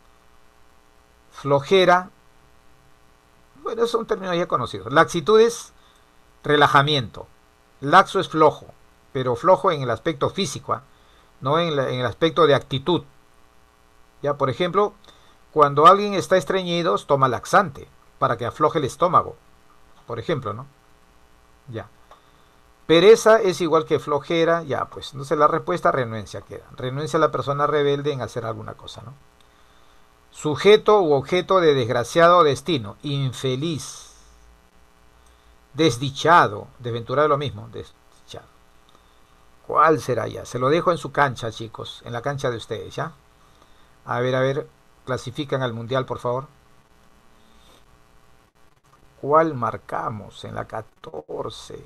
Flojera, bueno, son términos ya conocidos. Laxitud es relajamiento. Laxo es flojo, pero flojo en el aspecto físico, ¿eh? No en, la, en el aspecto de actitud. Ya, por ejemplo, cuando alguien está estreñido, toma laxante para que afloje el estómago. Por ejemplo, ¿no? Ya. Pereza es igual que flojera, ya, pues. Entonces la respuesta renuencia queda. Renuncia a la persona rebelde en hacer alguna cosa, ¿no? Sujeto u objeto de desgraciado destino. Infeliz. Desdichado. Desventurado es lo mismo. Desdichado. ¿Cuál será ya? Se lo dejo en su cancha, chicos. En la cancha de ustedes, ¿ya? A ver, a ver. Clasifican al mundial, por favor. ¿Cuál marcamos? En la catorce.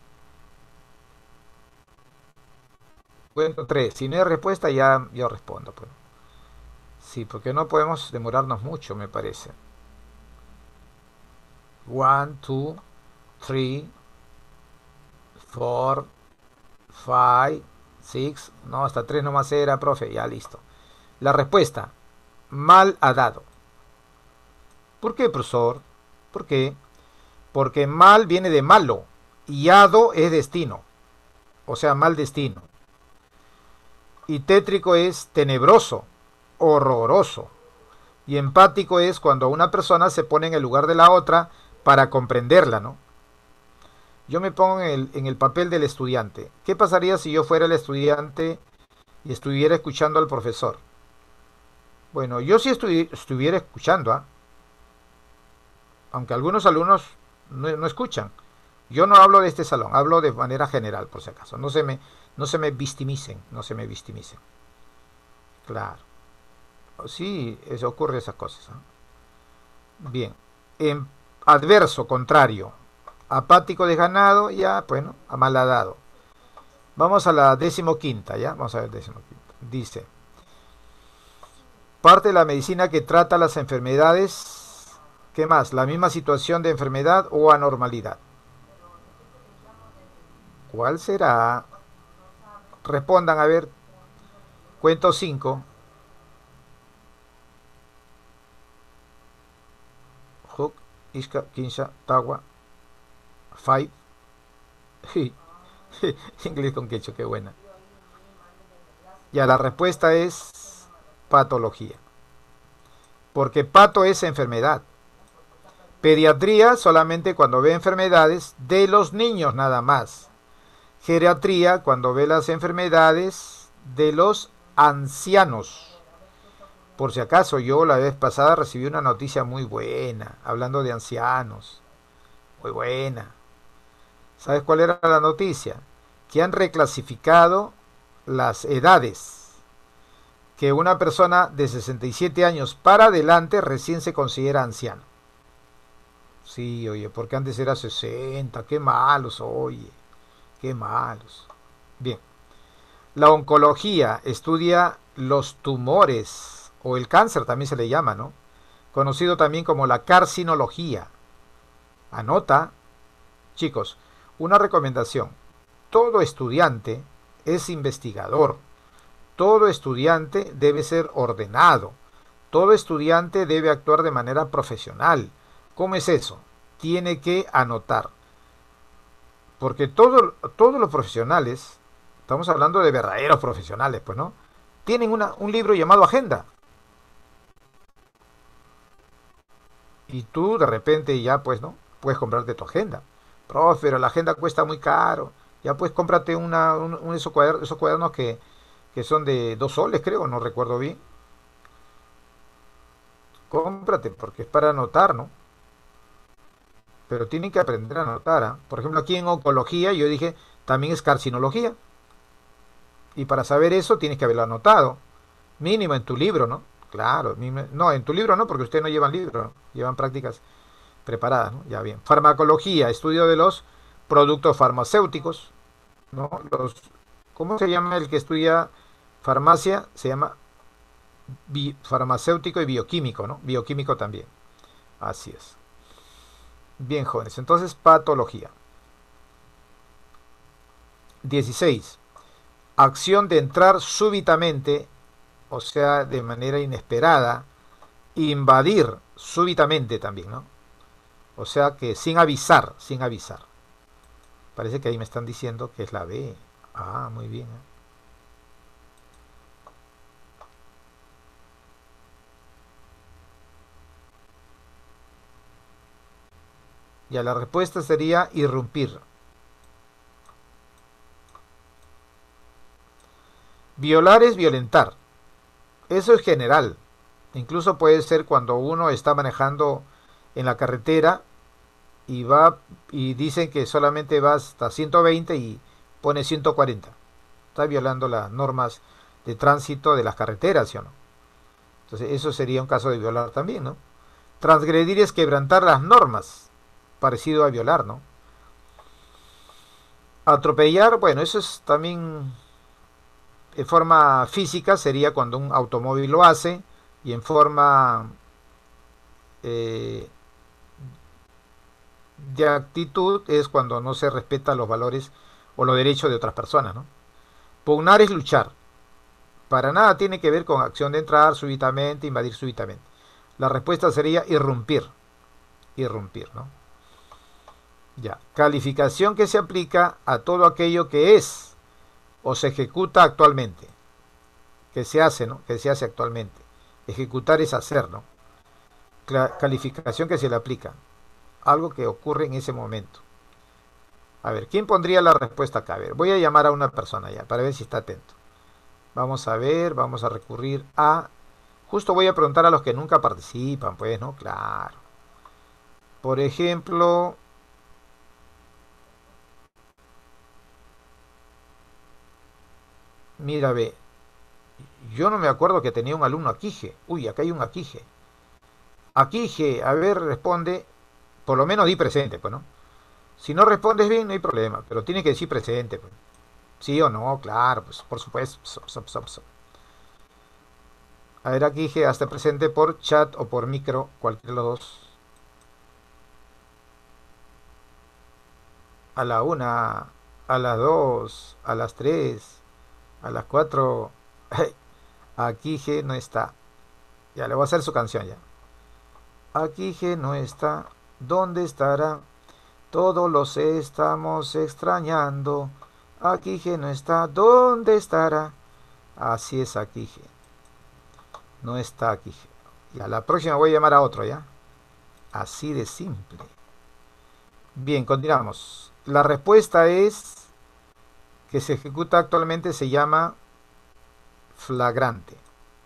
Cuento tres. Si no hay respuesta, ya yo respondo, pues. Sí, porque no podemos demorarnos mucho, me parece. One, two, three, four, five, six. No, hasta tres nomás era, profe. Ya listo. La respuesta. Mal ha dado. ¿Por qué, profesor? ¿Por qué? Porque mal viene de malo. Y hado es destino. O sea, mal destino. Y tétrico es tenebroso, horroroso. Y empático es cuando una persona se pone en el lugar de la otra para comprenderla, ¿no? Yo me pongo en el, en el papel del estudiante. ¿Qué pasaría si yo fuera el estudiante y estuviera escuchando al profesor? Bueno, yo sí estu estuviera escuchando, ¿eh? Aunque algunos alumnos no, no escuchan. Yo no hablo de este salón, hablo de manera general, por si acaso. No se me, no se me victimicen, no se me victimicen. Claro. Sí, eso ocurre esas cosas, ¿no? Bien. En adverso, contrario. Apático, desganado, ya, bueno, amaladado. Vamos a la decimoquinta, ¿ya? Vamos a ver decimoquinta. Dice, parte de la medicina que trata las enfermedades, ¿qué más? La misma situación de enfermedad o anormalidad. ¿Cuál será? Respondan, a ver, cuento cinco. Huk, Iska, Kinsha, Tawa, Five. Inglés con quecho, qué buena. Ya, la respuesta es patología. Porque pato es enfermedad. Pediatría solamente cuando ve enfermedades de los niños nada más. Geriatría cuando ve las enfermedades de los ancianos. Por si acaso, yo la vez pasada recibí una noticia muy buena, hablando de ancianos. Muy buena. ¿Sabes cuál era la noticia? Que han reclasificado las edades. Que una persona de sesenta y siete años para adelante recién se considera anciano. Sí, oye, porque antes era sesenta, qué malos, oye, qué malos. Bien, la oncología estudia los tumores, o el cáncer también se le llama, ¿no? Conocido también como la carcinología. Anota, chicos, una recomendación. Todo estudiante es investigador. Todo estudiante debe ser ordenado. Todo estudiante debe actuar de manera profesional. ¿Cómo es eso? Tiene que anotar. Porque todo, todos los profesionales, estamos hablando de verdaderos profesionales, pues, ¿no? Tienen una, un libro llamado Agenda. Y tú de repente ya, pues, ¿no? Puedes comprarte tu agenda. Profe, pero la agenda cuesta muy caro. Ya pues cómprate una, un, un- esos cuadernos, esos cuadernos que, que son de dos soles, creo, no recuerdo bien. Cómprate, porque es para anotar, ¿no? Pero tienen que aprender a anotar, ¿ah? Por ejemplo, aquí en oncología yo dije, también es carcinología. Y para saber eso tienes que haberlo anotado. Mínimo en tu libro, ¿no? Claro, mínimo- no, en tu libro no, porque ustedes no llevan libro, ¿no? Llevan prácticas preparadas, ¿no? Ya bien. Farmacología, estudio de los productos farmacéuticos, ¿no? Los, ¿cómo se llama el que estudia farmacia? Se llama bi- farmacéutico y bioquímico, ¿no? Bioquímico también. Así es. Bien, jóvenes. Entonces, patología. Dieciséis. Acción de entrar súbitamente, o sea, de manera inesperada, invadir súbitamente también, ¿no? O sea que sin avisar, sin avisar. Parece que ahí me están diciendo que es la B. Ah, muy bien, ¿eh? Ya la respuesta sería irrumpir. Violar es violentar. Eso es general. Incluso puede ser cuando uno está manejando en la carretera y va y dicen que solamente va hasta ciento veinte y pone ciento cuarenta. Está violando las normas de tránsito de las carreteras, ¿sí o no? Entonces eso sería un caso de violar también, ¿no? Transgredir es quebrantar las normas, parecido a violar, ¿no? Atropellar, bueno, eso es también en forma física, sería cuando un automóvil lo hace, y en forma eh, de actitud es cuando no se respetan los valores o los derechos de otras personas, ¿no? Pugnar es luchar. Para nada tiene que ver con acción de entrar súbitamente, invadir súbitamente. La respuesta sería irrumpir. Irrumpir, ¿no? Ya. Calificación que se aplica a todo aquello que es o se ejecuta actualmente. Que se hace, ¿no? Que se hace actualmente. Ejecutar es hacer, ¿no? Cla- calificación que se le aplica. Algo que ocurre en ese momento. A ver, ¿quién pondría la respuesta acá? A ver, voy a llamar a una persona ya para ver si está atento. Vamos a ver, vamos a recurrir a... Justo voy a preguntar a los que nunca participan, pues, ¿no? Claro. Por ejemplo, Mira, ve, yo no me acuerdo que tenía un alumno Aquije. Uy, acá hay un Aquije. Aquije, a ver, responde. Por lo menos di presente, pues, ¿no? Si no respondes bien, no hay problema, pero tiene que decir presente, pues. Sí o no, claro, pues, por supuesto. So, so, so, so. A ver, Aquije, hasta presente por chat o por micro, cualquiera de los dos. A la una, a las dos, a las tres, a las cuatro. Aquije no está. Ya le voy a hacer su canción ya. Aquije no está. ¿Dónde estará? Todos los estamos extrañando. Aquije no está. ¿Dónde estará? Así es, Aquije. No está Aquije. Ya, la próxima voy a llamar a otro, ¿ya? Así de simple. Bien, continuamos. La respuesta es que se ejecuta actualmente, se llama flagrante.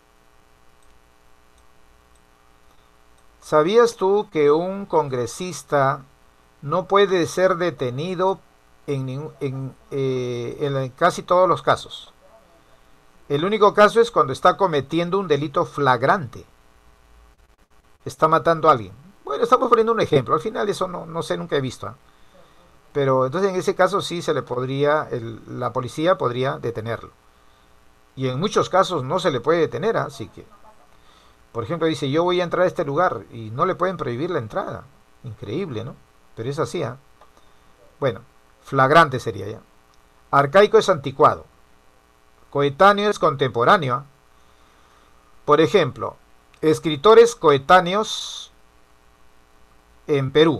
¿Sabías tú que un congresista no puede ser detenido en, en, eh, en casi todos los casos? El único caso es cuando está cometiendo un delito flagrante. Está matando a alguien. Bueno, estamos poniendo un ejemplo. Al final eso no, no sé, nunca he visto, ¿eh? Pero entonces en ese caso sí se le podría, el, la policía podría detenerlo. Y en muchos casos no se le puede detener, ¿eh? Así que, por ejemplo, dice, yo voy a entrar a este lugar y no le pueden prohibir la entrada. Increíble, ¿no? Pero es así, ¿eh? Bueno, flagrante sería ya. Arcaico es anticuado. Coetáneo es contemporáneo. Por ejemplo, escritores coetáneos en Perú.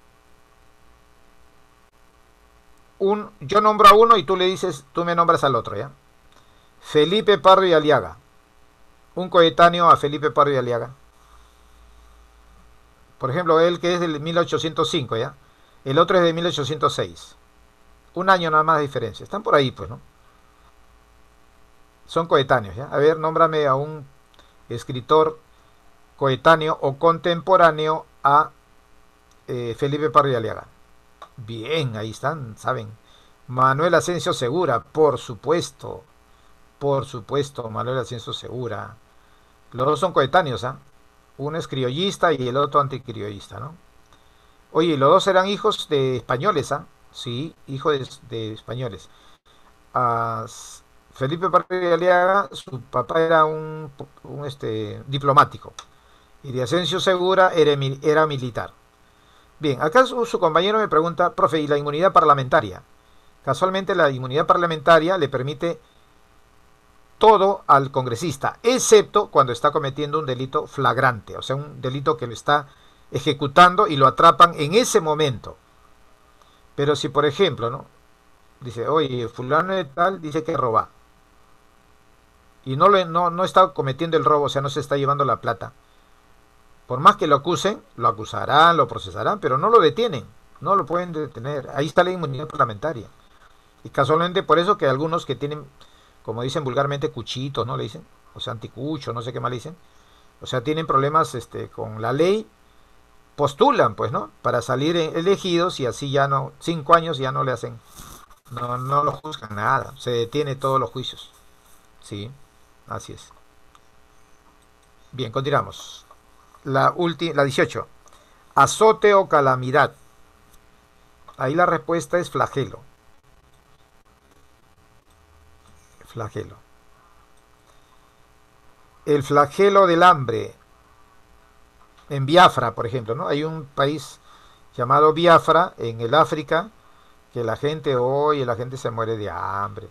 Un, yo nombro a uno y tú le dices, tú me nombras al otro, ¿ya? Felipe Pardo y Aliaga. Un coetáneo a Felipe Pardo y Aliaga. Por ejemplo, él que es del mil ochocientos cinco, ¿ya? El otro es de mil ochocientos seis. Un año nada más de diferencia. Están por ahí, pues, ¿no? Son coetáneos, ¿ya? A ver, nómbrame a un escritor coetáneo o contemporáneo a eh, Felipe Pardo y Aliaga. Bien, ahí están, saben. Manuel Asensio Segura, por supuesto. Por supuesto, Manuel Asensio Segura. Los dos son coetáneos, ¿ah? ¿eh? Uno es criollista y el otro anticriollista, ¿no? Oye, los dos eran hijos de españoles, ¿ah? ¿eh? Sí, hijos de, de españoles. Uh, Felipe Pardo y Aliaga, su papá era un, un este, diplomático. Y de Asensio Segura era, era militar. Bien, acá su, su compañero me pregunta, profe, ¿y la inmunidad parlamentaria? Casualmente la inmunidad parlamentaria le permite todo al congresista, excepto cuando está cometiendo un delito flagrante, o sea, un delito que lo está ejecutando y lo atrapan en ese momento. Pero si, por ejemplo, ¿no? Dice, oye, fulano de tal dice que roba, y no, le, no, no está cometiendo el robo, o sea, no se está llevando la plata. Por más que lo acusen, lo acusarán, lo procesarán, pero no lo detienen, no lo pueden detener. Ahí está la inmunidad parlamentaria. Y casualmente por eso que algunos que tienen, como dicen vulgarmente, cuchitos, ¿no? Le dicen, o sea, anticucho, no sé qué más le dicen. O sea, tienen problemas este, con la ley, postulan, pues, ¿no? Para salir elegidos y así ya no, cinco años ya no le hacen, no, no lo juzgan nada, se detiene todos los juicios. Sí, así es. Bien, continuamos. La, la dieciocho. Azote o calamidad. Ahí la respuesta es flagelo. Flagelo. El flagelo del hambre. En Biafra, por ejemplo, ¿no? Hay un país llamado Biafra en el África que la gente hoy, la gente se muere de hambre.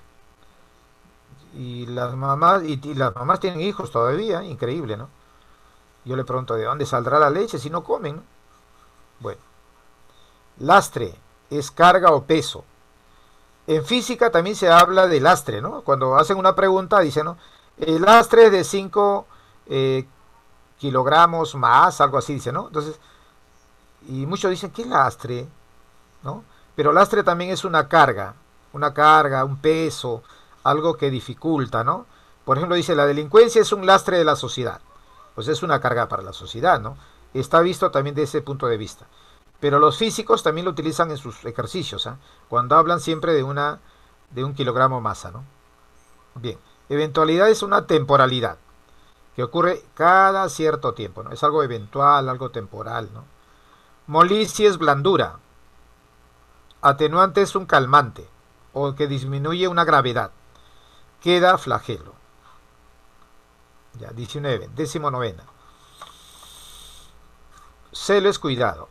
Y las mamás, y, y las mamás tienen hijos todavía, increíble, ¿no? Yo le pregunto, ¿de dónde saldrá la leche si no comen? Bueno. Lastre es carga o peso. En física también se habla de lastre, ¿no? Cuando hacen una pregunta, dicen, ¿no? El lastre es de cinco eh, kilogramos más, algo así, dice, ¿no? Entonces, y muchos dicen, ¿qué lastre? ¿No? Pero lastre también es una carga, una carga, un peso, algo que dificulta, ¿no? Por ejemplo, dice, la delincuencia es un lastre de la sociedad. Pues es una carga para la sociedad, ¿no? Está visto también de ese punto de vista. Pero los físicos también lo utilizan en sus ejercicios, ¿eh? Cuando hablan siempre de una de un kilogramo masa, ¿no? Bien, eventualidad es una temporalidad que ocurre cada cierto tiempo, ¿no? Es algo eventual, algo temporal, ¿no? Molicie es blandura. Atenuante es un calmante o que disminuye una gravedad. Queda flagelo. Ya, diecinueve. Décimo novena. Celo es cuidado.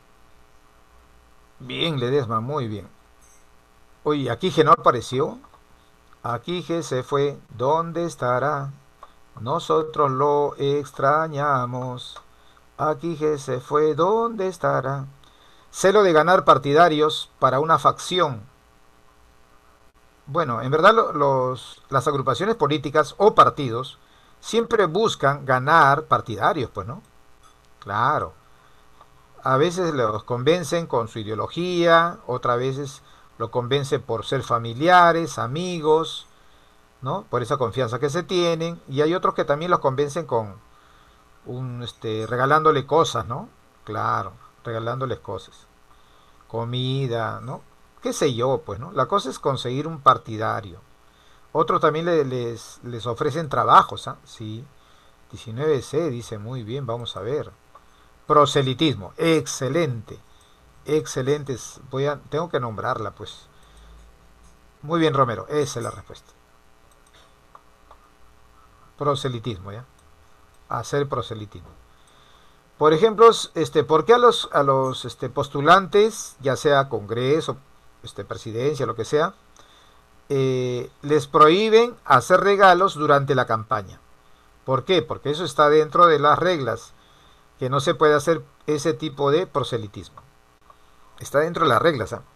Bien, Ledesma, muy bien. Oye, aquí G no apareció. Aquí G se fue. ¿Dónde estará? Nosotros lo extrañamos. Aquí G se fue. ¿Dónde estará? Celo de ganar partidarios para una facción. Bueno, en verdad lo- los, las agrupaciones políticas o partidos siempre buscan ganar partidarios, pues, ¿no? Claro. A veces los convencen con su ideología, otras veces lo convencen por ser familiares, amigos, ¿no? Por esa confianza que se tienen. Y hay otros que también los convencen con un, este, regalándole cosas, ¿no? Claro, regalándoles cosas. Comida, ¿no? Qué sé yo, pues, ¿no? La cosa es conseguir un partidario. Otros también le- les, les ofrecen trabajos, ¿ah? Sí, diecinueve c dice muy bien, vamos a ver. Proselitismo, excelente, excelente. es- Voy a, tengo que nombrarla, pues. Muy bien, Romero, esa es la respuesta. Proselitismo, ¿ya? Hacer proselitismo. Por ejemplo, este, ¿por qué a los, a los este, postulantes, ya sea Congreso, este, presidencia, lo que sea, eh, les prohíben hacer regalos durante la campaña? ¿Por qué? Porque eso está dentro de las reglas, que no se puede hacer ese tipo de proselitismo. Está dentro de las reglas, ¿ah?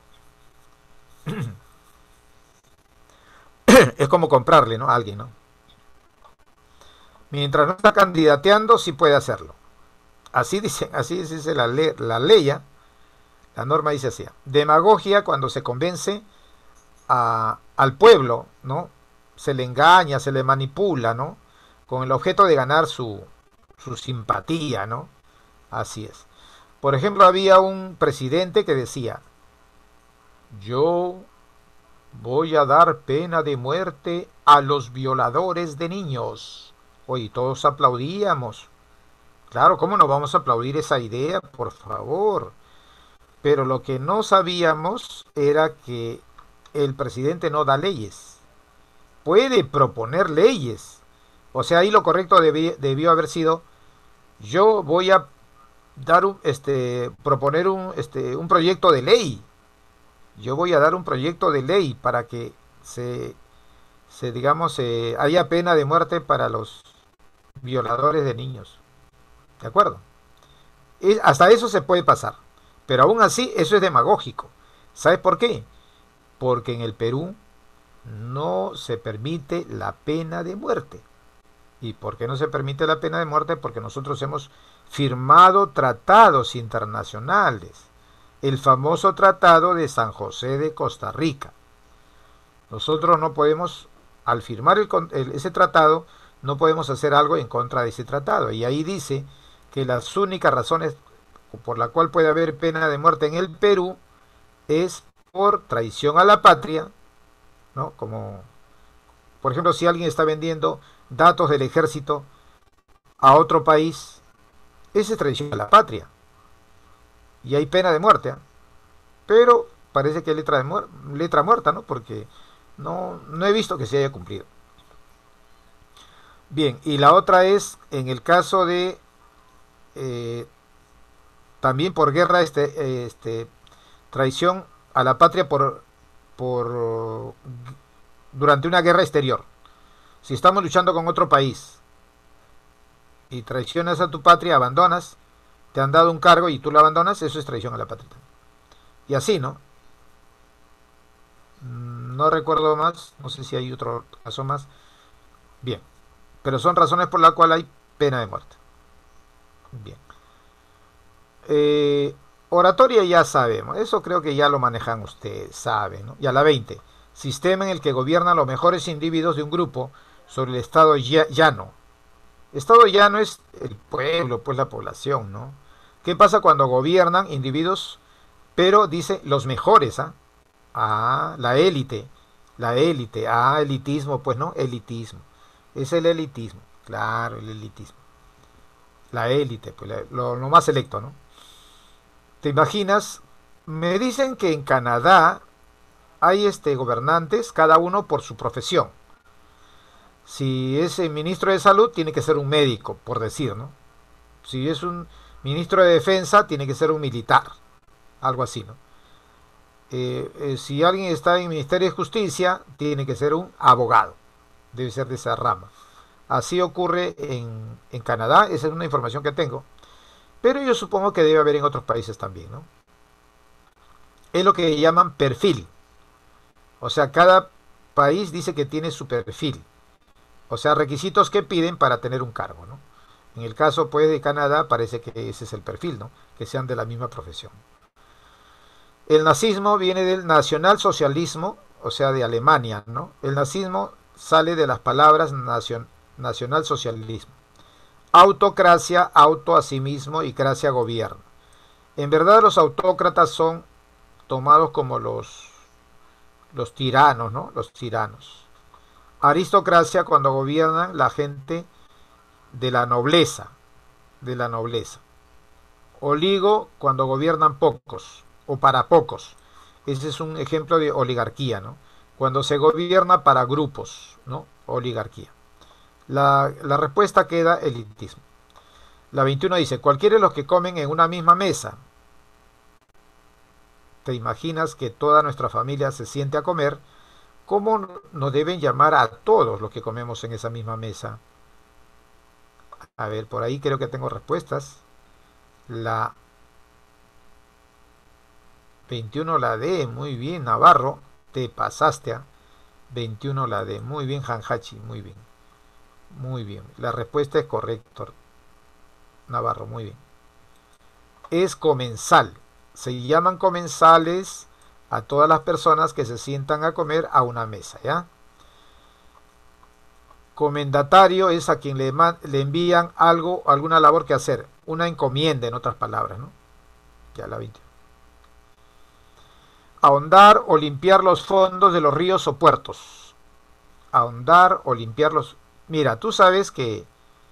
Es como comprarle, ¿no? A alguien, ¿no? Mientras no está candidateando, sí puede hacerlo. Así dice, así dice la, ley, la ley, ¿ah? La norma dice así. Demagogia cuando se convence a, al pueblo, ¿no? Se le engaña, se le manipula, ¿no? Con el objeto de ganar su, su simpatía, ¿no? Así es. Por ejemplo, había un presidente que decía, yo voy a dar pena de muerte a los violadores de niños. Oye, todos aplaudíamos. Claro, ¿cómo no vamos a aplaudir esa idea? Por favor. Pero lo que no sabíamos era que el presidente no da leyes. Puede proponer leyes. O sea, ahí lo correcto debió, debió haber sido, yo voy a dar un, este, proponer un, este, un proyecto de ley. Yo voy a dar un proyecto de ley para que se, se digamos, eh, haya pena de muerte para los violadores de niños. ¿De acuerdo? Y hasta eso se puede pasar. Pero aún así, eso es demagógico. ¿Sabes por qué? Porque en el Perú no se permite la pena de muerte. ¿Y por qué no se permite la pena de muerte? Porque nosotros hemos firmado tratados internacionales. El famoso Tratado de San José de Costa Rica. Nosotros no podemos, al firmar el, el, ese tratado, no podemos hacer algo en contra de ese tratado. Y ahí dice que las únicas razones por la cual puede haber pena de muerte en el Perú es por traición a la patria, ¿no? Como, por ejemplo, si alguien está vendiendo datos del ejército a otro país, esa es traición a la patria. Y hay pena de muerte, ¿eh? Pero parece que hay letra, de muer letra muerta, ¿no? Porque no, no he visto que se haya cumplido. Bien, y la otra es en el caso de eh, también por guerra, este, este, traición a la patria por, por durante una guerra exterior. Si estamos luchando con otro país y traicionas a tu patria, abandonas, te han dado un cargo y tú lo abandonas, eso es traición a la patria. Y así, ¿no? No recuerdo más, no sé si hay otro caso más. Bien, pero son razones por las cuales hay pena de muerte. Bien. Eh, oratoria ya sabemos, eso creo que ya lo manejan ustedes, saben, ¿no? Y a la veinte, sistema en el que gobiernan los mejores individuos de un grupo sobre el estado llano. Estado llano es el pueblo, pues la población, ¿no? ¿Qué pasa cuando gobiernan individuos, pero dice los mejores, ¿ah? Ah, la élite, La élite, ah, elitismo, pues no, elitismo. Es el elitismo, claro, el elitismo. La élite, pues la- lo, lo más selecto, ¿no? ¿Te imaginas? Me dicen que en Canadá hay este gobernantes, cada uno por su profesión. Si es el ministro de salud, tiene que ser un médico, por decir, ¿no? Si es un ministro de defensa, tiene que ser un militar, algo así, ¿no? Eh, eh, si alguien está en el Ministerio de Justicia, tiene que ser un abogado, debe ser de esa rama. Así ocurre en, en Canadá, esa es una información que tengo, pero yo supongo que debe haber en otros países también, ¿no? Es lo que llaman perfil, o sea, cada país dice que tiene su perfil, o sea, requisitos que piden para tener un cargo, ¿no? En el caso, pues, de Canadá, parece que ese es el perfil, ¿no? Que sean de la misma profesión. El nazismo viene del nacionalsocialismo, o sea, de Alemania, ¿no? El nazismo sale de las palabras nacion, nacionalsocialismo. Autocracia, auto a sí mismo y cracia gobierno. En verdad los autócratas son tomados como los, los tiranos, ¿no? Los tiranos. Aristocracia cuando gobiernan la gente de la nobleza, de la nobleza. Oligo cuando gobiernan pocos o para pocos. Ese es un ejemplo de oligarquía, ¿no? Cuando se gobierna para grupos, ¿no? Oligarquía. La, la respuesta queda elitismo. La veintiuno dice, cualquiera de los que comen en una misma mesa. ¿Te imaginas que toda nuestra familia se siente a comer? ¿Cómo nos deben llamar a todos los que comemos en esa misma mesa? A ver, por ahí creo que tengo respuestas. La veintiuno la D, muy bien, Navarro, te pasaste a veintiuno la D, muy bien, Hanhachi, muy bien, muy bien. La respuesta es correcta, Navarro, muy bien. Es comensal. Se llaman comensales a todas las personas que se sientan a comer a una mesa, ¿ya? Comendatario es a quien le, le envían algo, alguna labor que hacer, una encomienda, en otras palabras, ¿no? Ya la veintiuno. Ahondar o limpiar los fondos de los ríos o puertos. Ahondar o limpiar los... Mira, tú sabes que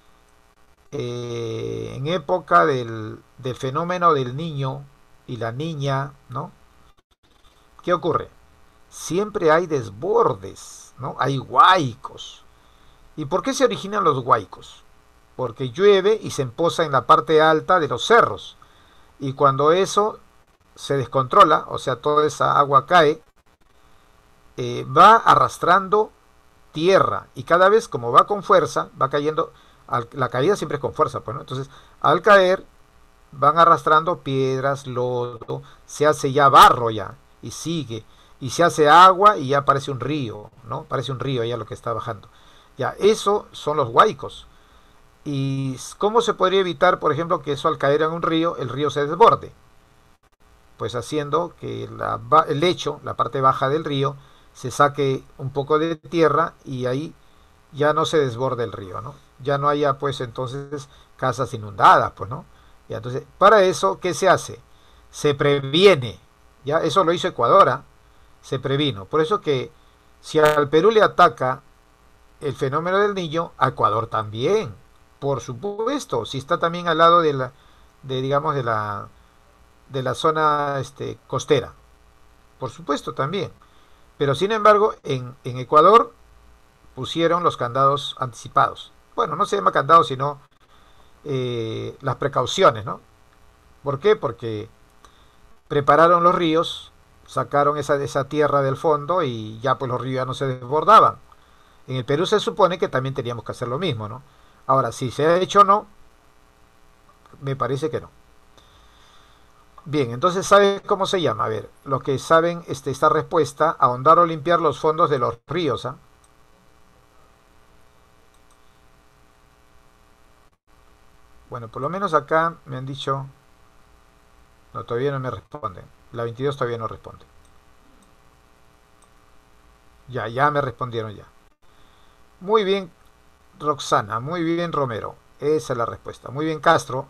eh, en época del, del fenómeno del niño y la niña, ¿no? ¿Qué ocurre? Siempre hay desbordes, ¿no? Hay huaicos. ¿Y por qué se originan los huaicos? Porque llueve y se empoza en la parte alta de los cerros. Y cuando eso se descontrola, o sea, toda esa agua cae, eh, va arrastrando tierra. Y cada vez como va con fuerza, va cayendo, al, la caída siempre es con fuerza, pues, ¿no? Entonces, al caer, van arrastrando piedras, lodo, se hace ya barro ya, y sigue, y se hace agua y ya parece un río, ¿no? Parece un río ya lo que está bajando. Ya, eso son los huaicos. ¿Y cómo se podría evitar, por ejemplo, que eso al caer en un río, el río se desborde? Pues haciendo que la, el lecho, la parte baja del río, se saque un poco de tierra y ahí ya no se desborde el río, ¿no? Ya no haya, pues, entonces casas inundadas, pues, ¿no? Y entonces, para eso, ¿qué se hace? Se previene, ya, eso lo hizo Ecuador, ¿eh? Se previno. Por eso que si al Perú le ataca el fenómeno del niño, a Ecuador también, por supuesto, si está también al lado de la, de, digamos, de la, de la zona este, costera, por supuesto también. Pero sin embargo, en, en Ecuador pusieron los candados anticipados. Bueno, no se llama candados, sino eh, las precauciones, ¿no? ¿Por qué? Porque prepararon los ríos, sacaron esa, esa tierra del fondo y ya pues los ríos ya no se desbordaban. En el Perú se supone que también teníamos que hacer lo mismo, ¿no? Ahora, si se ha hecho o no, me parece que no. Bien, entonces, ¿sabes cómo se llama? A ver, los que saben este, esta respuesta, ahondar o limpiar los fondos de los ríos, ¿ah? Bueno, por lo menos acá me han dicho... No, todavía no me responden. La veintidós todavía no responde. Ya, ya me respondieron ya. Muy bien, Roxana. Muy bien, Romero. Esa es la respuesta. Muy bien, Castro.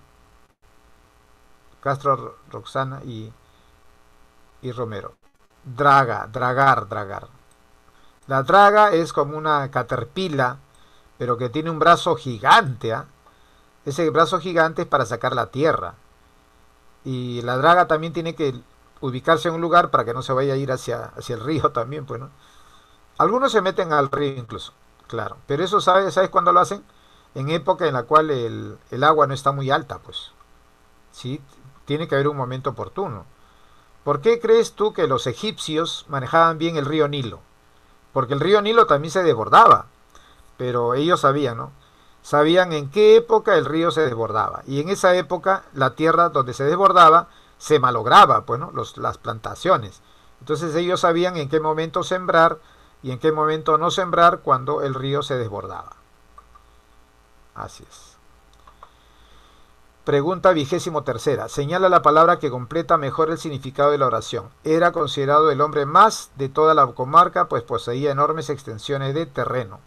Castro, Roxana y, y Romero. Draga, dragar, dragar. La draga es como una caterpillar, pero que tiene un brazo gigante, ¿ah? Ese brazo gigante es para sacar la tierra. Y la draga también tiene que ubicarse en un lugar para que no se vaya a ir hacia, hacia el río también, pues, ¿no? Algunos se meten al río incluso, claro. Pero eso, ¿sabes, ¿sabes cuándo lo hacen? En época en la cual el, el agua no está muy alta, pues. Sí, tiene que haber un momento oportuno. ¿Por qué crees tú que los egipcios manejaban bien el río Nilo? Porque el río Nilo también se desbordaba, pero ellos sabían, ¿no? Sabían en qué época el río se desbordaba. Y en esa época la tierra donde se desbordaba se malograba, pues, ¿no? Los, las plantaciones. Entonces ellos sabían en qué momento sembrar y en qué momento no sembrar cuando el río se desbordaba. Así es. Pregunta vigésimo tercera. Señala la palabra que completa mejor el significado de la oración. Era considerado el hombre más de toda la comarca, pues poseía enormes extensiones de terreno.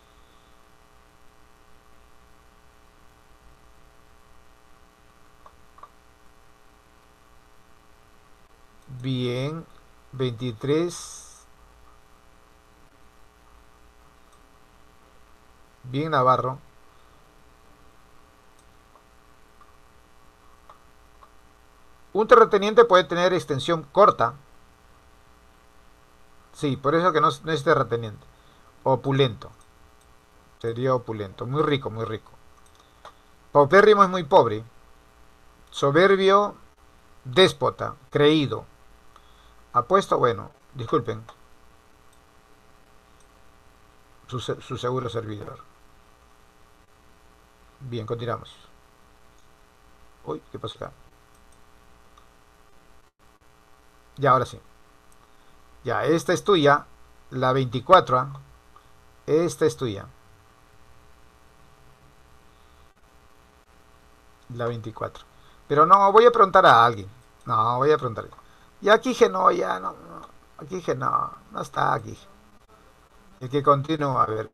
Bien, veintitrés. Bien, Navarro. Un terrateniente puede tener extensión corta. Sí, por eso que no, no es terrateniente. Opulento. Sería opulento. Muy rico, muy rico. Paupérrimo es muy pobre. Soberbio, déspota, creído. Apuesto, bueno, disculpen. Su, su seguro servidor. Bien, continuamos. Uy, ¿qué pasa acá? Ya, ahora sí. Ya, esta es tuya. La veinticuatro. ¿eh? Esta es tuya. La veinticuatro. Pero no, voy a preguntar a alguien. No, voy a preguntar. Y aquí que no, ya no. no. Aquí que no. No está aquí. El que continúa, a ver.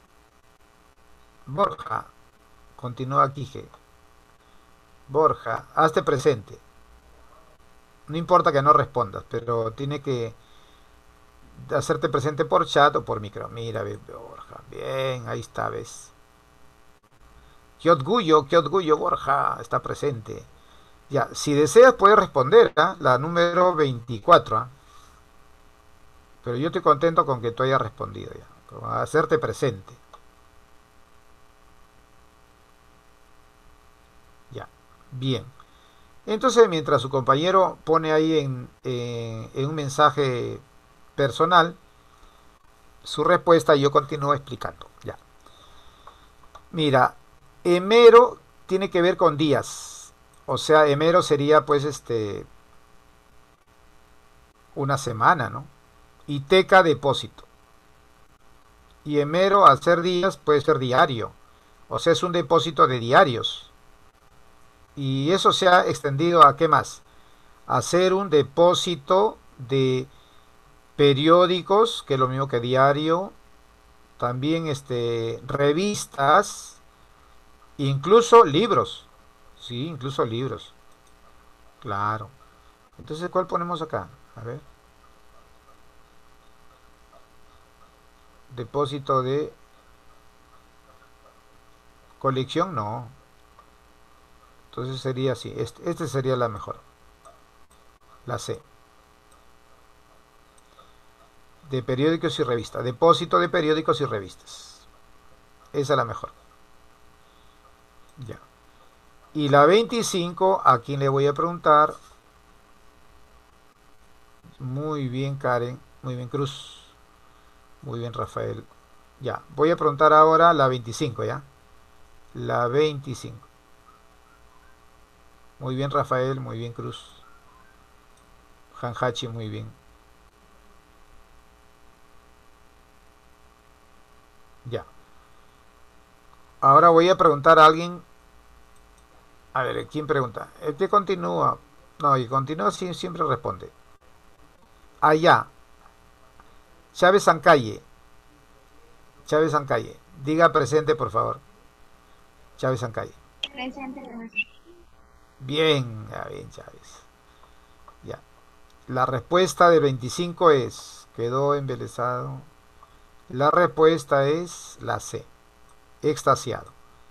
Borja. Continúa aquí. Borja, hazte presente. No importa que no respondas, pero tiene que hacerte presente por chat o por micro. Mira, ve, Borja. Bien, ahí está, ves. Qué orgullo, qué orgullo, Borja. Está presente. Ya, si deseas puedes responder, ¿eh? La número veinticuatro. ¿eh? Pero yo estoy contento con que tú hayas respondido ya. Con hacerte presente. Ya, bien. Entonces, mientras su compañero pone ahí en, eh, en un mensaje personal su respuesta, yo continúo explicando. Ya. Mira, emero tiene que ver con días. O sea, emero sería pues este una semana, ¿no? Y teca depósito. Y emero al ser días puede ser diario. O sea, es un depósito de diarios. Y eso se ha extendido a qué más? A hacer un depósito de periódicos, que es lo mismo que diario, también este, revistas, incluso libros. Sí, incluso libros. Claro. Entonces, ¿cuál ponemos acá? A ver. Depósito de colección, no. Entonces sería así. Este, este sería la mejor. La C. De periódicos y revistas. Depósito de periódicos y revistas. Esa es la mejor. Ya. Y la veinticinco, ¿a quién le voy a preguntar? Muy bien, Karen. Muy bien, Cruz. Muy bien, Rafael. Ya. Voy a preguntar ahora la veinticinco, ¿ya? La veinticinco. Muy bien, Rafael. Muy bien, Cruz. Hanhachi, muy bien. Ya. Ahora voy a preguntar a alguien. A ver, ¿quién pregunta? El que continúa. No, y continúa sí, siempre responde. Allá. Chávez Sancalle. Chávez Sancalle. Diga presente, por favor. Chávez Sancalle. Presente, profesor. Bien, ya bien, Chávez. Ya. La respuesta del veinticinco es. Quedó embelesado. La respuesta es la C, extasiado.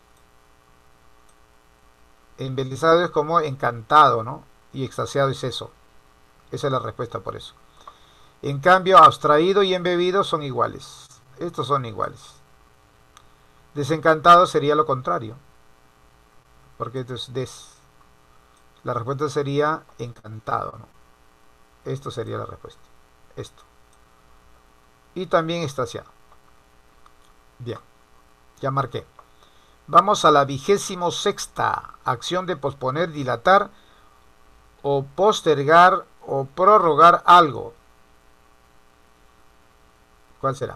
Embelesado es como encantado, ¿no? Y extasiado es eso. Esa es la respuesta por eso. En cambio, abstraído y embebido son iguales. Estos son iguales. Desencantado sería lo contrario. Porque esto es des. La respuesta sería encantado, ¿no? Esto sería la respuesta. Esto. Y también extasiado. Bien. Ya marqué. Vamos a la vigésimo sexta. Acción de posponer, dilatar o postergar o prorrogar algo. ¿Cuál será?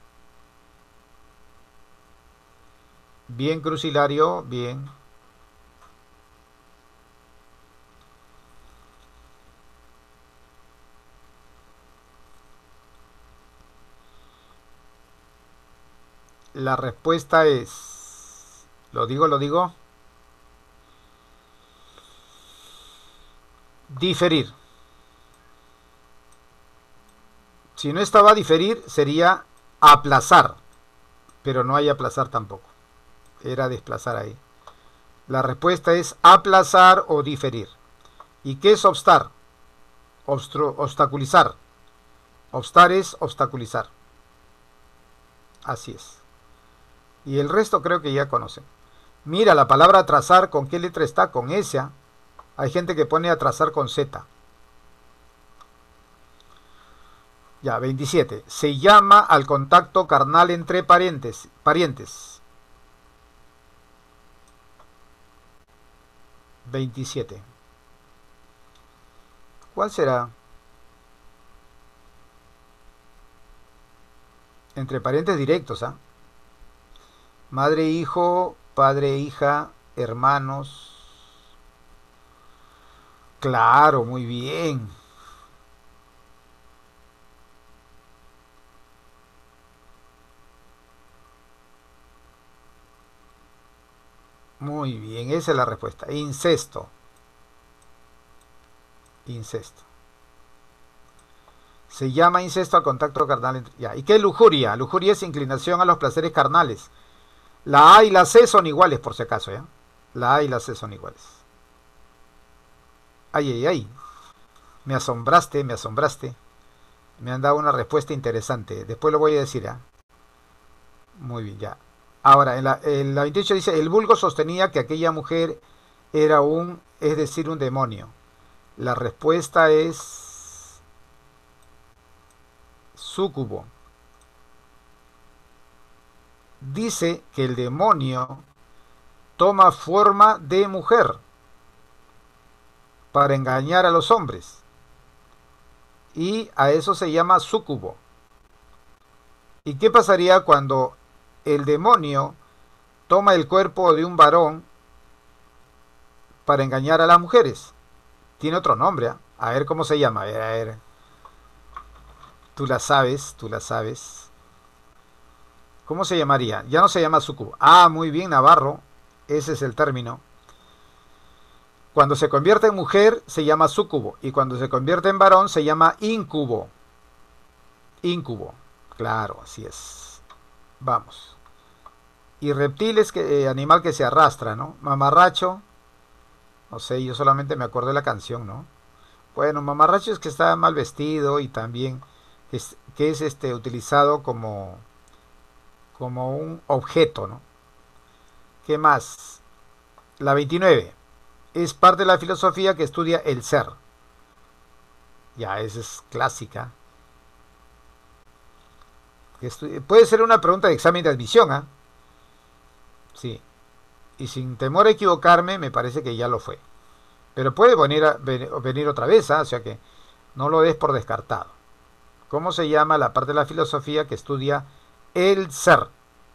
Bien, Crucilario, bien. La respuesta es... ¿Lo digo, lo digo? Diferir. Si no estaba diferir, sería aplazar. Pero no hay aplazar tampoco. Era desplazar ahí. La respuesta es aplazar o diferir. ¿Y qué es obstar? Obstru obstaculizar. Obstar es obstaculizar. Así es. Y el resto creo que ya conocen. Mira, la palabra atrasar, ¿con qué letra está? Con S. ¿eh? Hay gente que pone atrasar con Z. Ya, veintisiete. Se llama al contacto carnal entre parientes. parientes. veintisiete. ¿Cuál será? Entre parientes directos, ¿ah? ¿eh? Madre, hijo, padre, hija, hermanos. Claro, muy bien. Muy bien, esa es la respuesta. Incesto. Incesto. Se llama incesto al contacto carnal. Entre... Ya. ¿Y qué es lujuria? Lujuria es inclinación a los placeres carnales. La A y la C son iguales, por si acaso, ¿ya? La A y la C son iguales. Ay, ay, ay. Me asombraste, me asombraste. Me han dado una respuesta interesante. Después lo voy a decir, ¿ya? Muy bien, ya. Ahora, en la, en la veintiocho dice, el vulgo sostenía que aquella mujer era un, es decir, un demonio. La respuesta es súcubo. Dice que el demonio toma forma de mujer para engañar a los hombres. Y a eso se llama súcubo. ¿Y qué pasaría cuando el demonio toma el cuerpo de un varón para engañar a las mujeres? Tiene otro nombre, ¿eh? A ver cómo se llama. A ver, a ver. Tú la sabes, tú la sabes. ¿Cómo se llamaría? Ya no se llama súcubo. Ah, muy bien, Navarro. Ese es el término. Cuando se convierte en mujer se llama súcubo. Y cuando se convierte en varón se llama incubo. Incubo. Claro, así es. Vamos. Y reptiles, que, eh, animal que se arrastra, ¿no? Mamarracho. No sé, yo solamente me acuerdo de la canción, ¿no? Bueno, mamarracho es que está mal vestido y también que es, que es este, utilizado como, como un objeto, ¿no? ¿Qué más? La veintinueve. Es parte de la filosofía que estudia el ser. Ya, esa es clásica. Puede ser una pregunta de examen de admisión, ¿ah? ¿eh? Sí. Y sin temor a equivocarme, me parece que ya lo fue. Pero puede venir, a, venir otra vez, ¿eh? O sea que no lo des por descartado. ¿Cómo se llama la parte de la filosofía que estudia el ser?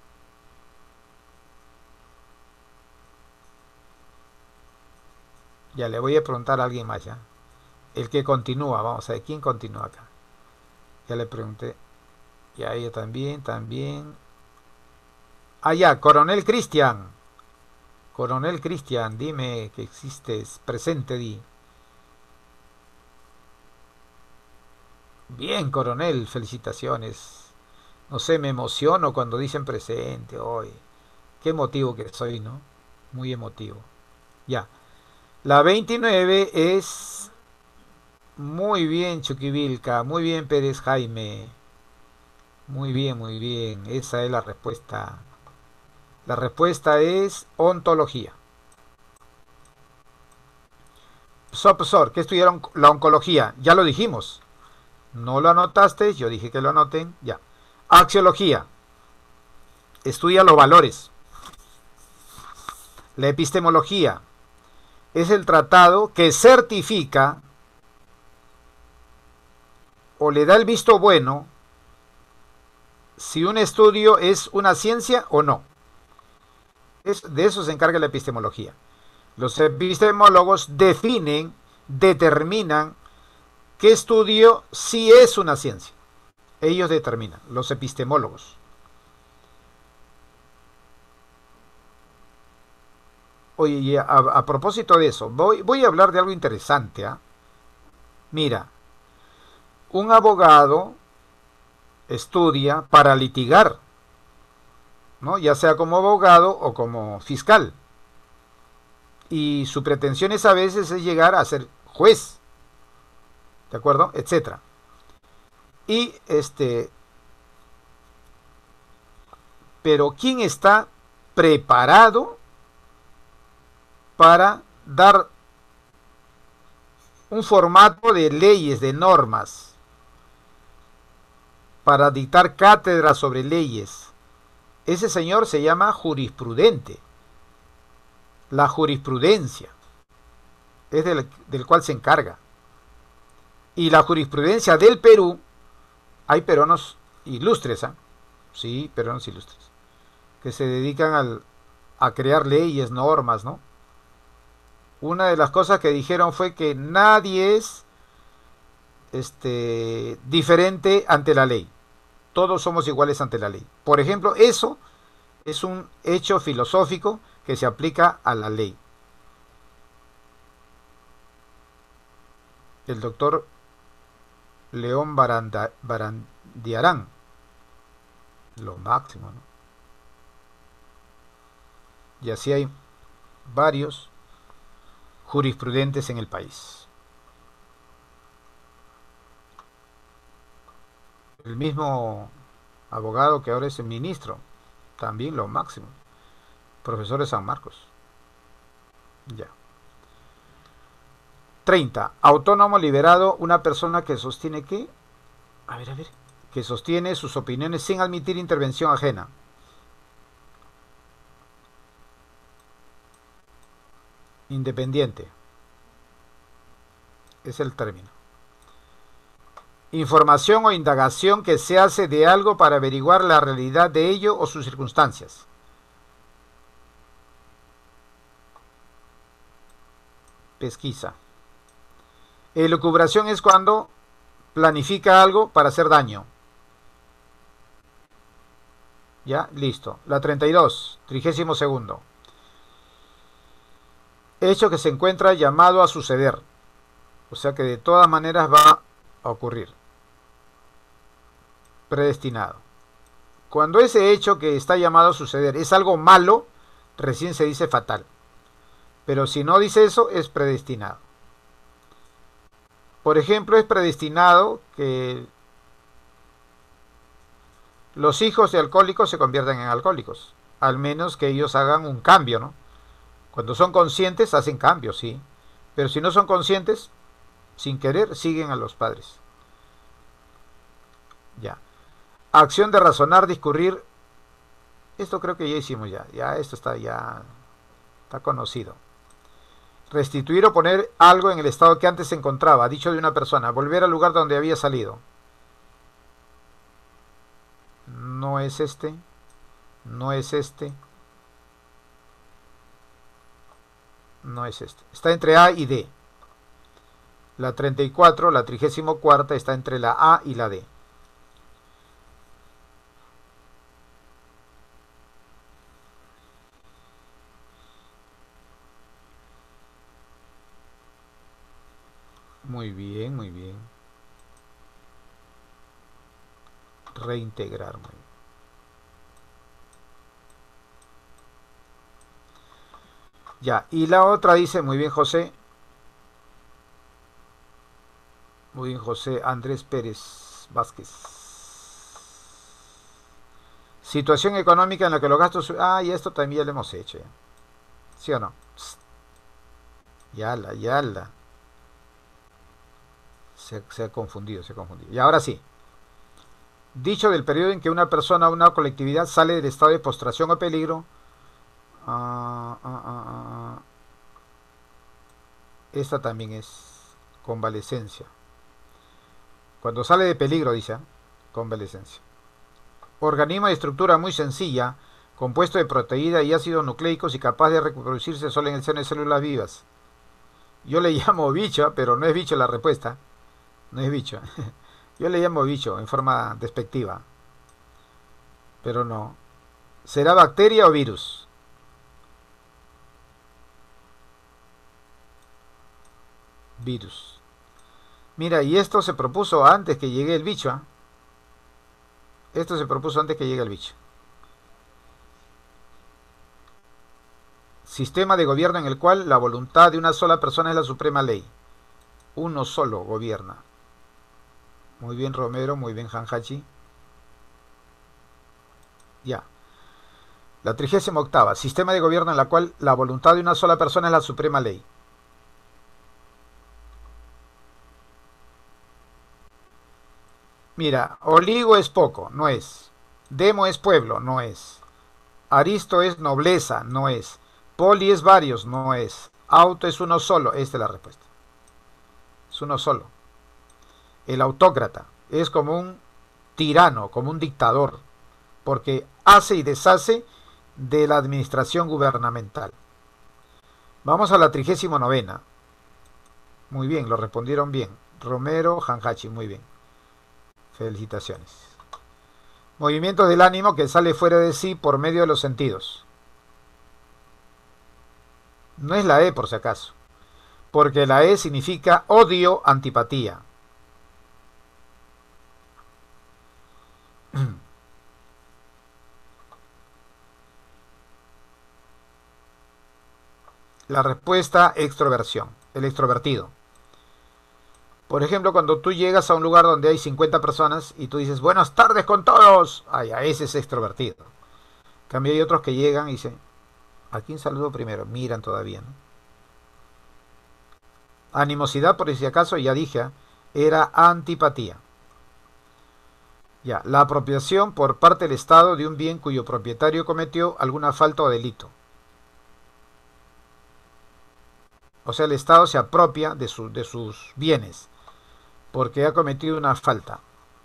Ya le voy a preguntar a alguien más, ¿ya? El que continúa, vamos a ver, ¿quién continúa acá? Ya le pregunté. Y a ella también, también. Ah, ya, Coronel Cristian. Coronel Cristian, dime que existes. Presente, di. Bien, coronel, felicitaciones. No sé, me emociono cuando dicen presente hoy. Qué emotivo que soy, ¿no? Muy emotivo. Ya. La veintinueve es... Muy bien, Chuquivilca. Muy bien, Pérez Jaime. Muy bien, muy bien. Esa es la respuesta. La respuesta es ontología. Profesor, profesor, ¿qué estudiaron la oncología? Ya lo dijimos. No lo anotaste, yo dije que lo anoten. Ya. Axiología. Estudia los valores. La epistemología es el tratado que certifica o le da el visto bueno si un estudio es una ciencia o no. Es, de eso se encarga la epistemología. Los epistemólogos definen, determinan qué estudio sí es una ciencia. Ellos determinan, los epistemólogos. Oye, y a, a propósito de eso, voy, voy a hablar de algo interesante. ¿eh? Mira, un abogado estudia para litigar, ¿no? Ya sea como abogado o como fiscal. Y su pretensión es a veces es llegar a ser juez, ¿de acuerdo? Etcétera. Y este, pero ¿quién está preparado para dar un formato de leyes, de normas, para dictar cátedras sobre leyes? Ese señor se llama jurisprudente. La jurisprudencia es del, del cual se encarga. Y la jurisprudencia del Perú, hay peruanos ilustres, ¿eh? Sí, peruanos ilustres, que se dedican al, a crear leyes, normas, ¿no? Una de las cosas que dijeron fue que nadie es este, diferente ante la ley. Todos somos iguales ante la ley. Por ejemplo, eso es un hecho filosófico que se aplica a la ley. El doctor León Baranda, Barandiarán, lo máximo, ¿no? Y así hay varios jurisprudentes en el país. El mismo abogado que ahora es el ministro, también lo máximo. Profesor de San Marcos. Ya. treinta. Autónomo liberado, una persona que sostiene que... A ver, a ver. Que sostiene sus opiniones sin admitir intervención ajena. Independiente. Es el término. Información o indagación que se hace de algo para averiguar la realidad de ello o sus circunstancias. Pesquisa. Elucubración es cuando planifica algo para hacer daño. Ya, listo. La treinta y dos, trigésimo segundo. Hecho que se encuentra llamado a suceder. O sea que de todas maneras va a ocurrir. Predestinado. Cuando ese hecho que está llamado a suceder es algo malo, recién se dice fatal. Pero si no dice eso, es predestinado. Por ejemplo, es predestinado que los hijos de alcohólicos se conviertan en alcohólicos. Al menos que ellos hagan un cambio, ¿no? Cuando son conscientes, hacen cambios, sí. Pero si no son conscientes, sin querer, siguen a los padres. Ya. Acción de razonar, discurrir. Esto creo que ya hicimos ya. Ya esto está ya... Está conocido. Restituir o poner algo en el estado que antes se encontraba, dicho de una persona. Volver al lugar donde había salido. No es este. No es este. No es este. Está entre A y D. La treinta y cuatro, la trigésimo cuarta, está entre la A y la D. Muy bien, muy bien. Reintegrar, muy bien. Ya, y la otra dice, muy bien José, muy bien José Andrés Pérez Vázquez. Situación económica en la que los gastos... Ah, y esto también ya lo hemos hecho. ¿Ya? ¿Sí o no? Ya la, ya la. Se, se ha confundido, se ha confundido. Y ahora sí. Dicho del periodo en que una persona o una colectividad sale del estado de postración o peligro. Ah, ah, ah, ah, esta también es convalecencia. Cuando sale de peligro, dice. ¿eh? Convalecencia. Organismo de estructura muy sencilla, compuesto de proteína y ácidos nucleicos y capaz de reproducirse solo en el seno de células vivas. Yo le llamo bicho, pero no es bicho la respuesta. No es bicho. Yo le llamo bicho en forma despectiva, pero no. ¿Será bacteria o virus? Virus. Mira, y esto se propuso antes que llegue el bicho. ¿eh? Esto se propuso antes que llegue el bicho. Sistema de gobierno en el cual la voluntad de una sola persona es la suprema ley. Uno solo gobierna. Muy bien Romero, muy bien Hanhachi. Ya. La trigésima octava. Sistema de gobierno en la cual la voluntad de una sola persona es la suprema ley. Mira, oligo es poco, no es. Demo es pueblo, no es. Aristo es nobleza, no es. Poli es varios, no es. Auto es uno solo, esta es la respuesta. Es uno solo. El autócrata es como un tirano, como un dictador, porque hace y deshace de la administración gubernamental. Vamos a la trigésima novena. Muy bien, lo respondieron bien. Romero, Hanhachi, muy bien. Felicitaciones. Movimiento del ánimo que sale fuera de sí por medio de los sentidos. No es la E por si acaso, porque la E significa odio, antipatía. La respuesta, extroversión, el extrovertido. Por ejemplo, cuando tú llegas a un lugar donde hay cincuenta personas y tú dices, buenas tardes con todos, ay, a ese es extrovertido. En cambio hay otros que llegan y dicen, ¿a quién saludo primero? Miran todavía, ¿no? Animosidad, por si acaso, ya dije, ¿eh? Era antipatía. Ya, la apropiación por parte del Estado de un bien cuyo propietario cometió alguna falta o delito. O sea, el Estado se apropia de, su, de sus bienes porque ha cometido una falta.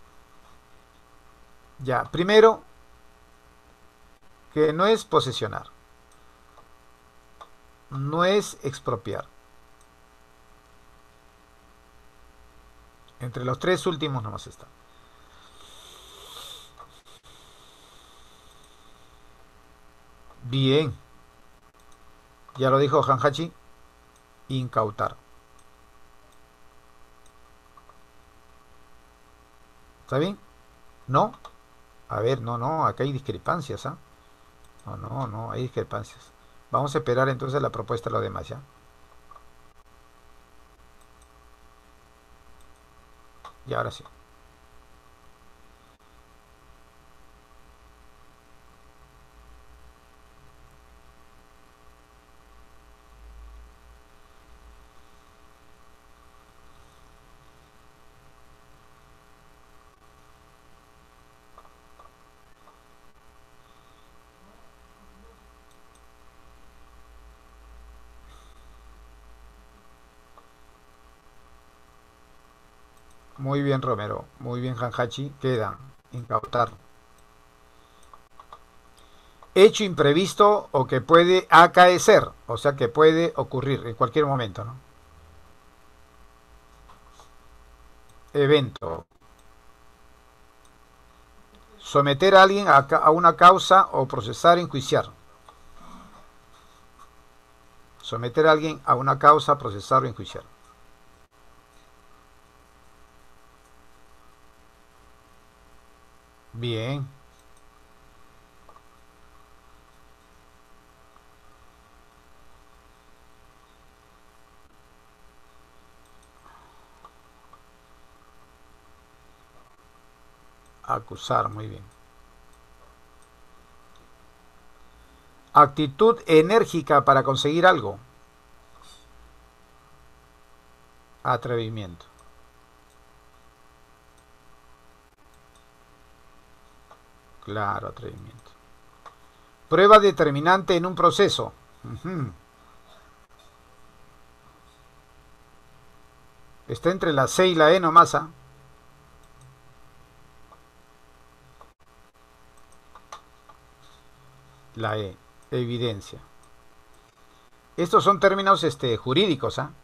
Ya, primero, que no es posesionar, no es expropiar. Entre los tres últimos nomás está. Bien, ya lo dijo Hanhachi, incautar. ¿Está bien? ¿No? A ver, no, no, acá hay discrepancias, ¿ah? ¿eh? No, no, no, hay discrepancias. Vamos a esperar entonces la propuesta de los demás, ¿ya? Y ahora sí. Muy bien, Romero. Muy bien, Hanhachi. Queda incautar. Hecho imprevisto o que puede acaecer. O sea, que puede ocurrir en cualquier momento, ¿no? Evento. Someter a alguien a, a una causa o procesar, enjuiciar. Someter a alguien a una causa, procesar o enjuiciar. Bien. Acusar, muy bien. Actitud enérgica para conseguir algo. Atrevimiento. Claro, atrevimiento. Prueba determinante en un proceso. Uh-huh. Está entre la C y la E nomás, ¿ah? La E, evidencia. Estos son términos este, jurídicos, ¿ah?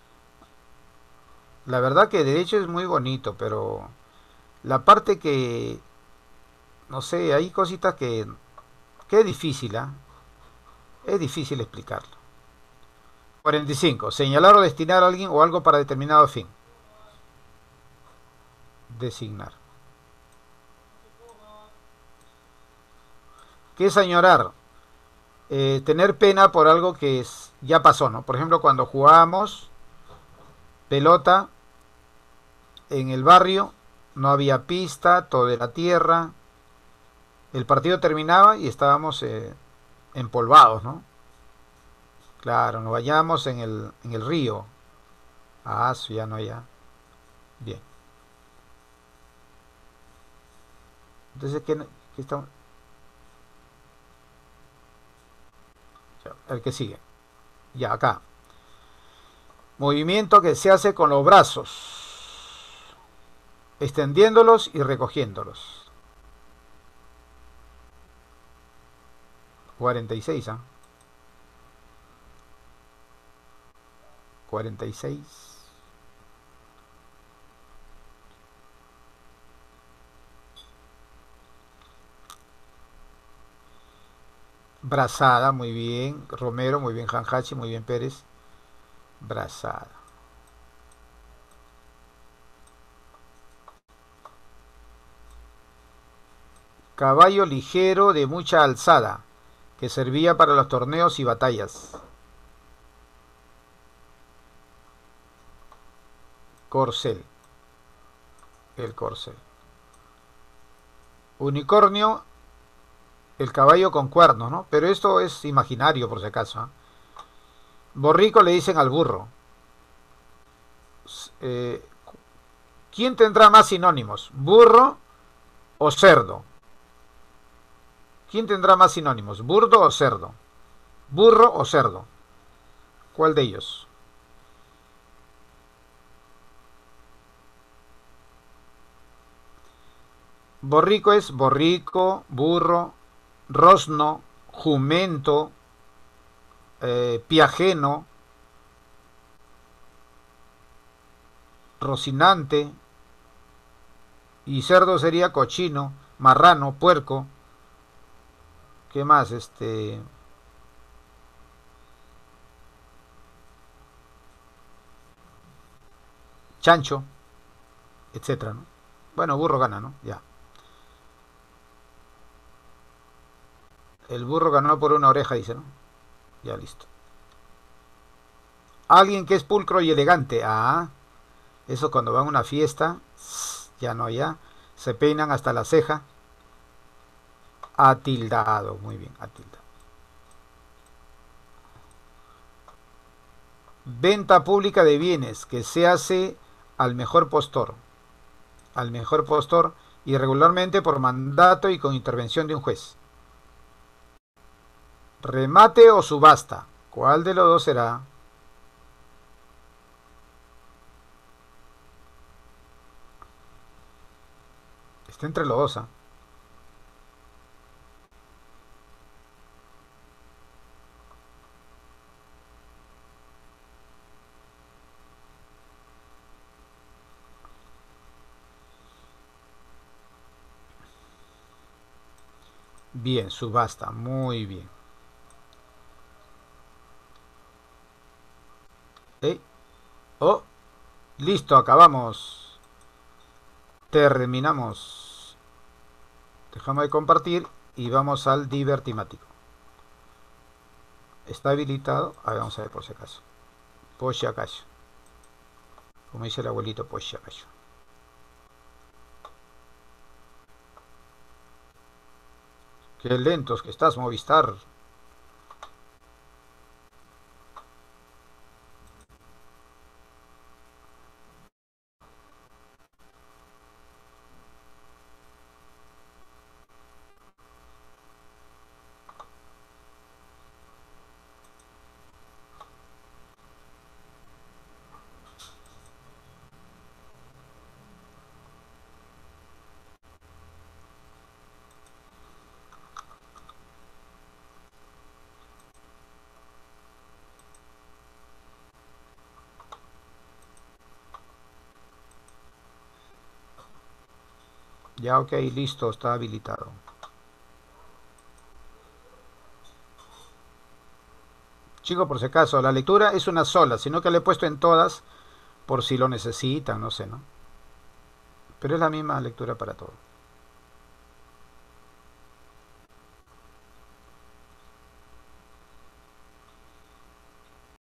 La verdad que derecho es muy bonito, pero la parte que, no sé, hay cositas que, que es difícil, ¿ah? Es difícil explicarlo. cuarenta y cinco. Señalar o destinar a alguien o algo para determinado fin. Designar. ¿Qué es añorar? Eh, tener pena por algo que es, ya pasó, ¿no? Por ejemplo, cuando jugábamos pelota en el barrio, no había pista, todo era tierra, el partido terminaba y estábamos eh, empolvados, ¿no? Claro, nos bañamos en el, en el río. Ah, eso ya no ya. Bien. Entonces, ¿qué, qué estamos? El que sigue. Ya, acá. Movimiento que se hace con los brazos, extendiéndolos y recogiéndolos. cuarenta y seis, ¿ah? ¿eh? cuarenta y seis. Brazada, muy bien. Romero, muy bien. Janjachi, muy bien. Pérez. Brazada. Caballo ligero de mucha alzada, que servía para los torneos y batallas. Corcel. El corcel. Unicornio, el caballo con cuernos, ¿no? Pero esto es imaginario, por si acaso, ¿eh? Borrico le dicen al burro. Eh, ¿Quién tendrá más sinónimos? ¿Burro o cerdo? ¿Quién tendrá más sinónimos? ¿Burdo o cerdo? ¿Burro o cerdo? ¿Cuál de ellos? Borrico es borrico, burro, rosno, jumento, eh, piajeno, rocinante, y cerdo sería cochino, marrano, puerco. ¿Qué más? Este... chancho, etcétera, ¿no? Bueno, burro gana, ¿no? Ya. El burro ganó por una oreja, dice, ¿no? Ya, listo. Alguien que es pulcro y elegante. Ah, eso cuando van a una fiesta, ya no, ya. Se peinan hasta la ceja. Atildado, muy bien, atildado. Venta pública de bienes que se hace al mejor postor. Al mejor postor y regularmente por mandato y con intervención de un juez. Remate o subasta. ¿Cuál de los dos será? Está entre los dos, ¿eh? Bien, subasta, muy bien. ¿Eh? Oh, listo, acabamos. Terminamos. Dejamos de compartir y vamos al divertimático. ¿Está habilitado? A ver, vamos a ver por si acaso. Por si acaso. Como dice el abuelito, por si acaso. Qué lentos que estás, Movistar. Ya, ok, listo, está habilitado. Chico, por si acaso, la lectura es una sola, sino que le he puesto en todas por si lo necesitan, no sé, ¿no? Pero es la misma lectura para todos.